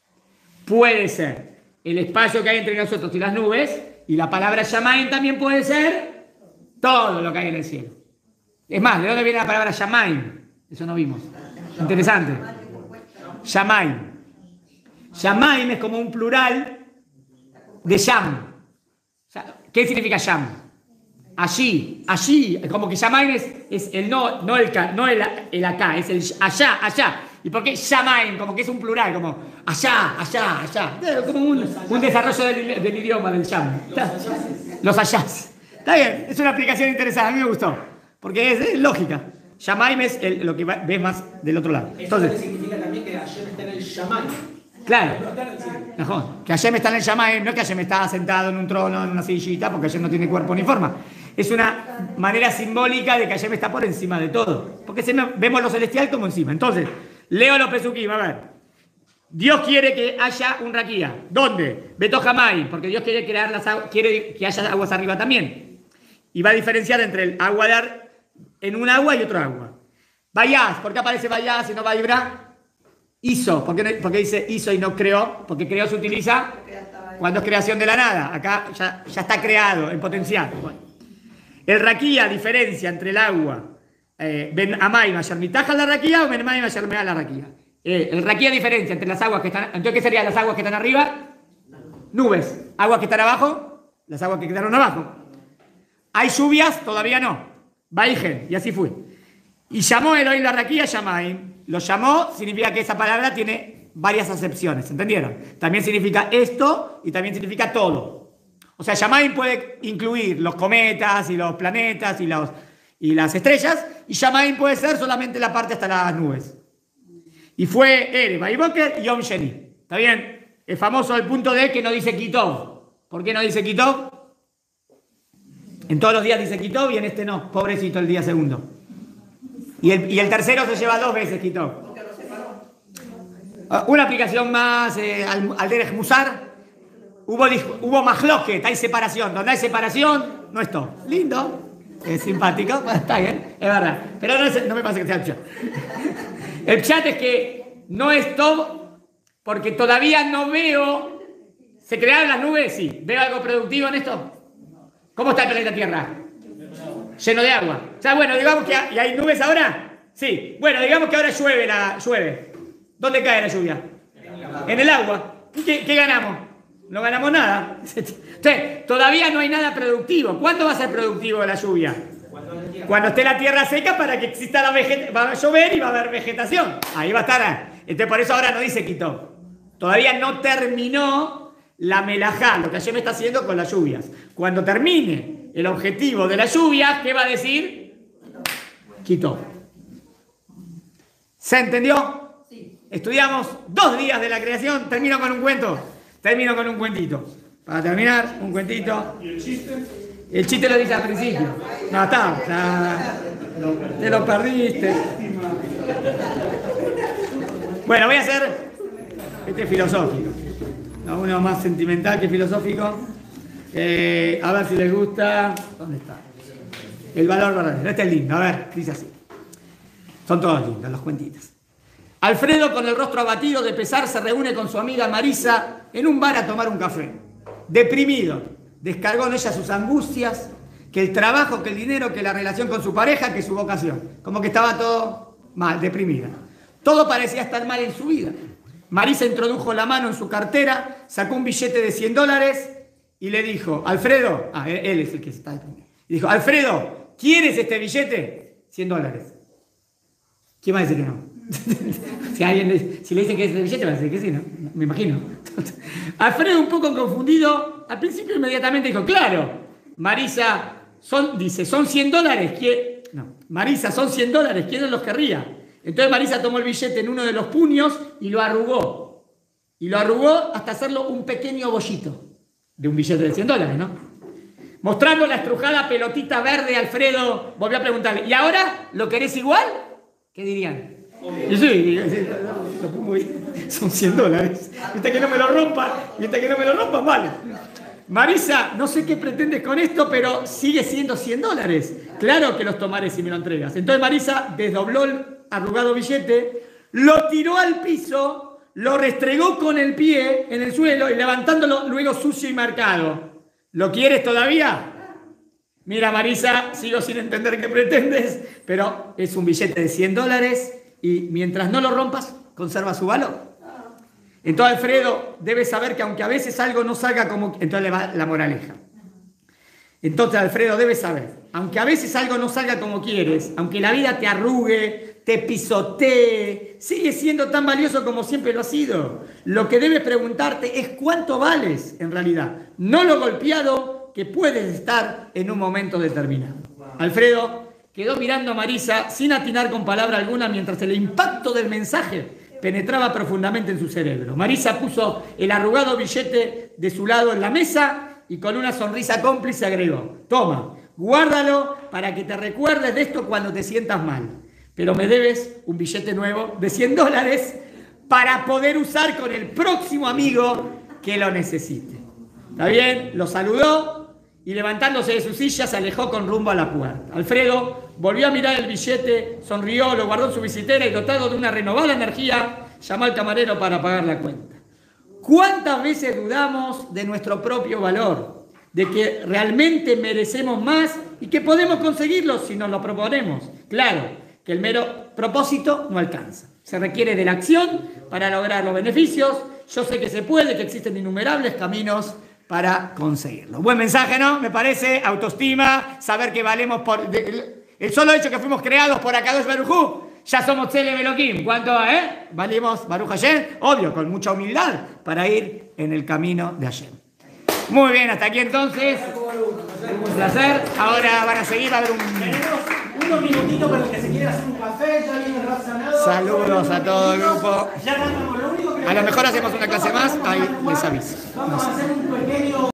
puede ser el espacio que hay entre nosotros y las nubes, y la palabra Shamaim también puede ser todo lo que hay en el cielo. Es más, ¿de dónde viene la palabra Shamaim? Eso no vimos. Interesante. Shamaim. Shamaim es como un plural de Sham. ¿Qué significa Sham? Allí, como que Shamaim es el no el acá, es el allá. ¿Y por qué Shamaim? Como que es un plural, como allá. Como un desarrollo del idioma del Sham. Los allás. Está bien, es una aplicación interesante, a mí me gustó, porque es lógica. Shamaim es lo que ves más del otro lado. Entonces, eso significa también que Hashem está en el Shamaim. Claro, mejor. Que Hashem está en el Shamaim, no es que Hashem está sentado en un trono, en una sillita, porque Hashem no tiene cuerpo ni forma. Es una manera simbólica de que Hashem está por encima de todo. Porque vemos lo celestial como encima. Entonces, leo los pesukim, a ver. Dios quiere que haya un raquía. ¿Dónde? Betojamay, porque Dios quiere quiere que haya aguas arriba también. Y va a diferenciar entre el agua en un agua y otro agua. Vayas, ¿por qué aparece Vayas y no Vaibra? Hizo, ¿por qué dice hizo y no creó? Porque creó se utiliza cuando es creación de la nada. Acá ya está creado en potencial. Bueno. El raquía diferencia entre el agua Ben Amay Mayer Mitaja la raquía o Ben Amay Mayer Mea la raquía. El raquía diferencia entre las aguas que están. Entonces, ¿qué serían las aguas que están arriba? Nubes. Aguas que están abajo, las aguas que quedaron abajo. ¿Hay lluvias? Todavía no. Vaigen, y así fue. Y llamó Elohim la raquía Shamaim. Lo llamó, significa que esa palabra tiene varias acepciones, ¿entendieron? También significa esto y también significa todo. O sea, Shamaim puede incluir los cometas y los planetas y las estrellas, y Shamaim puede ser solamente la parte hasta las nubes. Y fue Ere, Vaiboker y Yom Sheni. ¿Está bien? Es famoso el punto de que no dice Kitov. ¿Por qué no dice Kitov? En todos los días dice Kitov y en este no. Pobrecito el día segundo. Y el tercero se lleva 2 veces Kitov. Una aplicación más al Derech Musar. Hubo Mahloket, hay separación. Donde hay separación, no es todo. Lindo. Es simpático. Está bien, es verdad. Pero no me pasa que sea el chat. El chat es que no es todo, porque todavía no veo. ¿Se crearon las nubes? Sí. ¿Veo algo productivo en esto? ¿Cómo está el planeta Tierra? Lleno de agua. O sea, bueno, digamos que hay nubes ahora. Sí. Bueno, digamos que ahora llueve. ¿Dónde cae la lluvia? En el agua. ¿Qué ganamos? No ganamos nada. Entonces, todavía no hay nada productivo. ¿Cuándo va a ser productivo la lluvia? Cuando esté la tierra seca para que exista la vegetación. Va a llover y va a haber vegetación. Ahí va a estar. Entonces, por eso ahora no dice Kitov. Todavía no terminó la melajá, lo que Hashem está haciendo con las lluvias. Cuando termine el objetivo de las lluvias, ¿qué va a decir? Kitov. ¿Se entendió? Sí. Estudiamos 2 días de la creación. Termino con un cuento. Termino con un cuentito. Para terminar, un cuentito. ¿Y el chiste? El chiste lo dice al principio. No, te lo perdiste. Bueno, voy a hacer este filosófico. Uno más sentimental que filosófico. A ver si les gusta. ¿Dónde está? El valor verdadero. Este es lindo. A ver, dice así. Son todos lindos los cuentitos. Alfredo, con el rostro abatido de pesar, se reúne con su amiga Marisa en un bar a tomar un café. Deprimido, descargó en ella sus angustias, que el trabajo, que el dinero, que la relación con su pareja, que su vocación. Como que estaba todo mal, deprimida. Todo parecía estar mal en su vida. Marisa introdujo la mano en su cartera, sacó un billete de $100 y le dijo, Alfredo, él es el que está deprimido. Y dijo, Alfredo, ¿quieres este billete? $100. ¿Quién va a decir que no? Si le dicen que es el billete, va a decir que sí, ¿no? Me imagino. Alfredo, un poco confundido, al principio inmediatamente dijo, claro, Marisa, son $100. Marisa, son $100, ¿quién los querría? Entonces Marisa tomó el billete en uno de los puños y lo arrugó. Y lo arrugó hasta hacerlo un pequeño bollito de un billete de $100, ¿no? Mostrando la estrujada pelotita verde, Alfredo volvió a preguntarle, ¿y ahora lo querés igual? ¿Qué dirían? Y sí, lo pongo bien. Son $100. Viste que no me lo rompan, vale. Marisa, no sé qué pretendes con esto, pero sigue siendo $100. Claro que los tomaré si me lo entregas. Entonces Marisa desdobló el arrugado billete, lo tiró al piso, lo restregó con el pie en el suelo y levantándolo luego sucio y marcado. ¿Lo quieres todavía? Mira, Marisa, sigo sin entender qué pretendes, pero es un billete de $100 y mientras no lo rompas, conserva su valor. Entonces, Alfredo debe saber que aunque a veces algo no salga como... Entonces le va la moraleja. Entonces, Alfredo debe saber, aunque a veces algo no salga como quieres, aunque la vida te arrugue, te pisotee, sigue siendo tan valioso como siempre lo ha sido. Lo que debes preguntarte es cuánto vales en realidad, no lo golpeado que puedes estar en un momento determinado. Alfredo quedó mirando a Marisa sin atinar con palabra alguna mientras el impacto del mensaje penetraba profundamente en su cerebro. Marisa puso el arrugado billete de su lado en la mesa y con una sonrisa cómplice agregó, toma, Guárdalo para que te recuerdes de esto cuando te sientas mal. Pero me debes un billete nuevo de $100 para poder usar con el próximo amigo que lo necesite. ¿Está bien? Lo saludó y levantándose de su silla se alejó con rumbo a la puerta. Alfredo volvió a mirar el billete, sonrió, lo guardó en su billetera y dotado de una renovada energía, llamó al camarero para pagar la cuenta. ¿Cuántas veces dudamos de nuestro propio valor? De que realmente merecemos más y que podemos conseguirlo si nos lo proponemos. Claro, que el mero propósito no alcanza. Se requiere de la acción para lograr los beneficios. Yo sé que se puede, que existen innumerables caminos para conseguirlo. Buen mensaje, ¿no? Me parece, autoestima, saber que valemos por... el solo hecho que fuimos creados por Akadosh Baruj Hu, ya somos Tzelem Elohim. ¿Cuánto, valimos Baruch Hashem? Obvio, con mucha humildad para ir en el camino de Hashem. Muy bien, hasta aquí entonces. Un placer. Ahora van a seguir, va a haber unos minutitos para los que se quieran hacer un café, ya viene el Rav Sanado. Saludos a todo el grupo. Ya arrancamos, lo único que A lo mejor hacemos una clase más, ahí les aviso. Vamos a hacer un pequeño...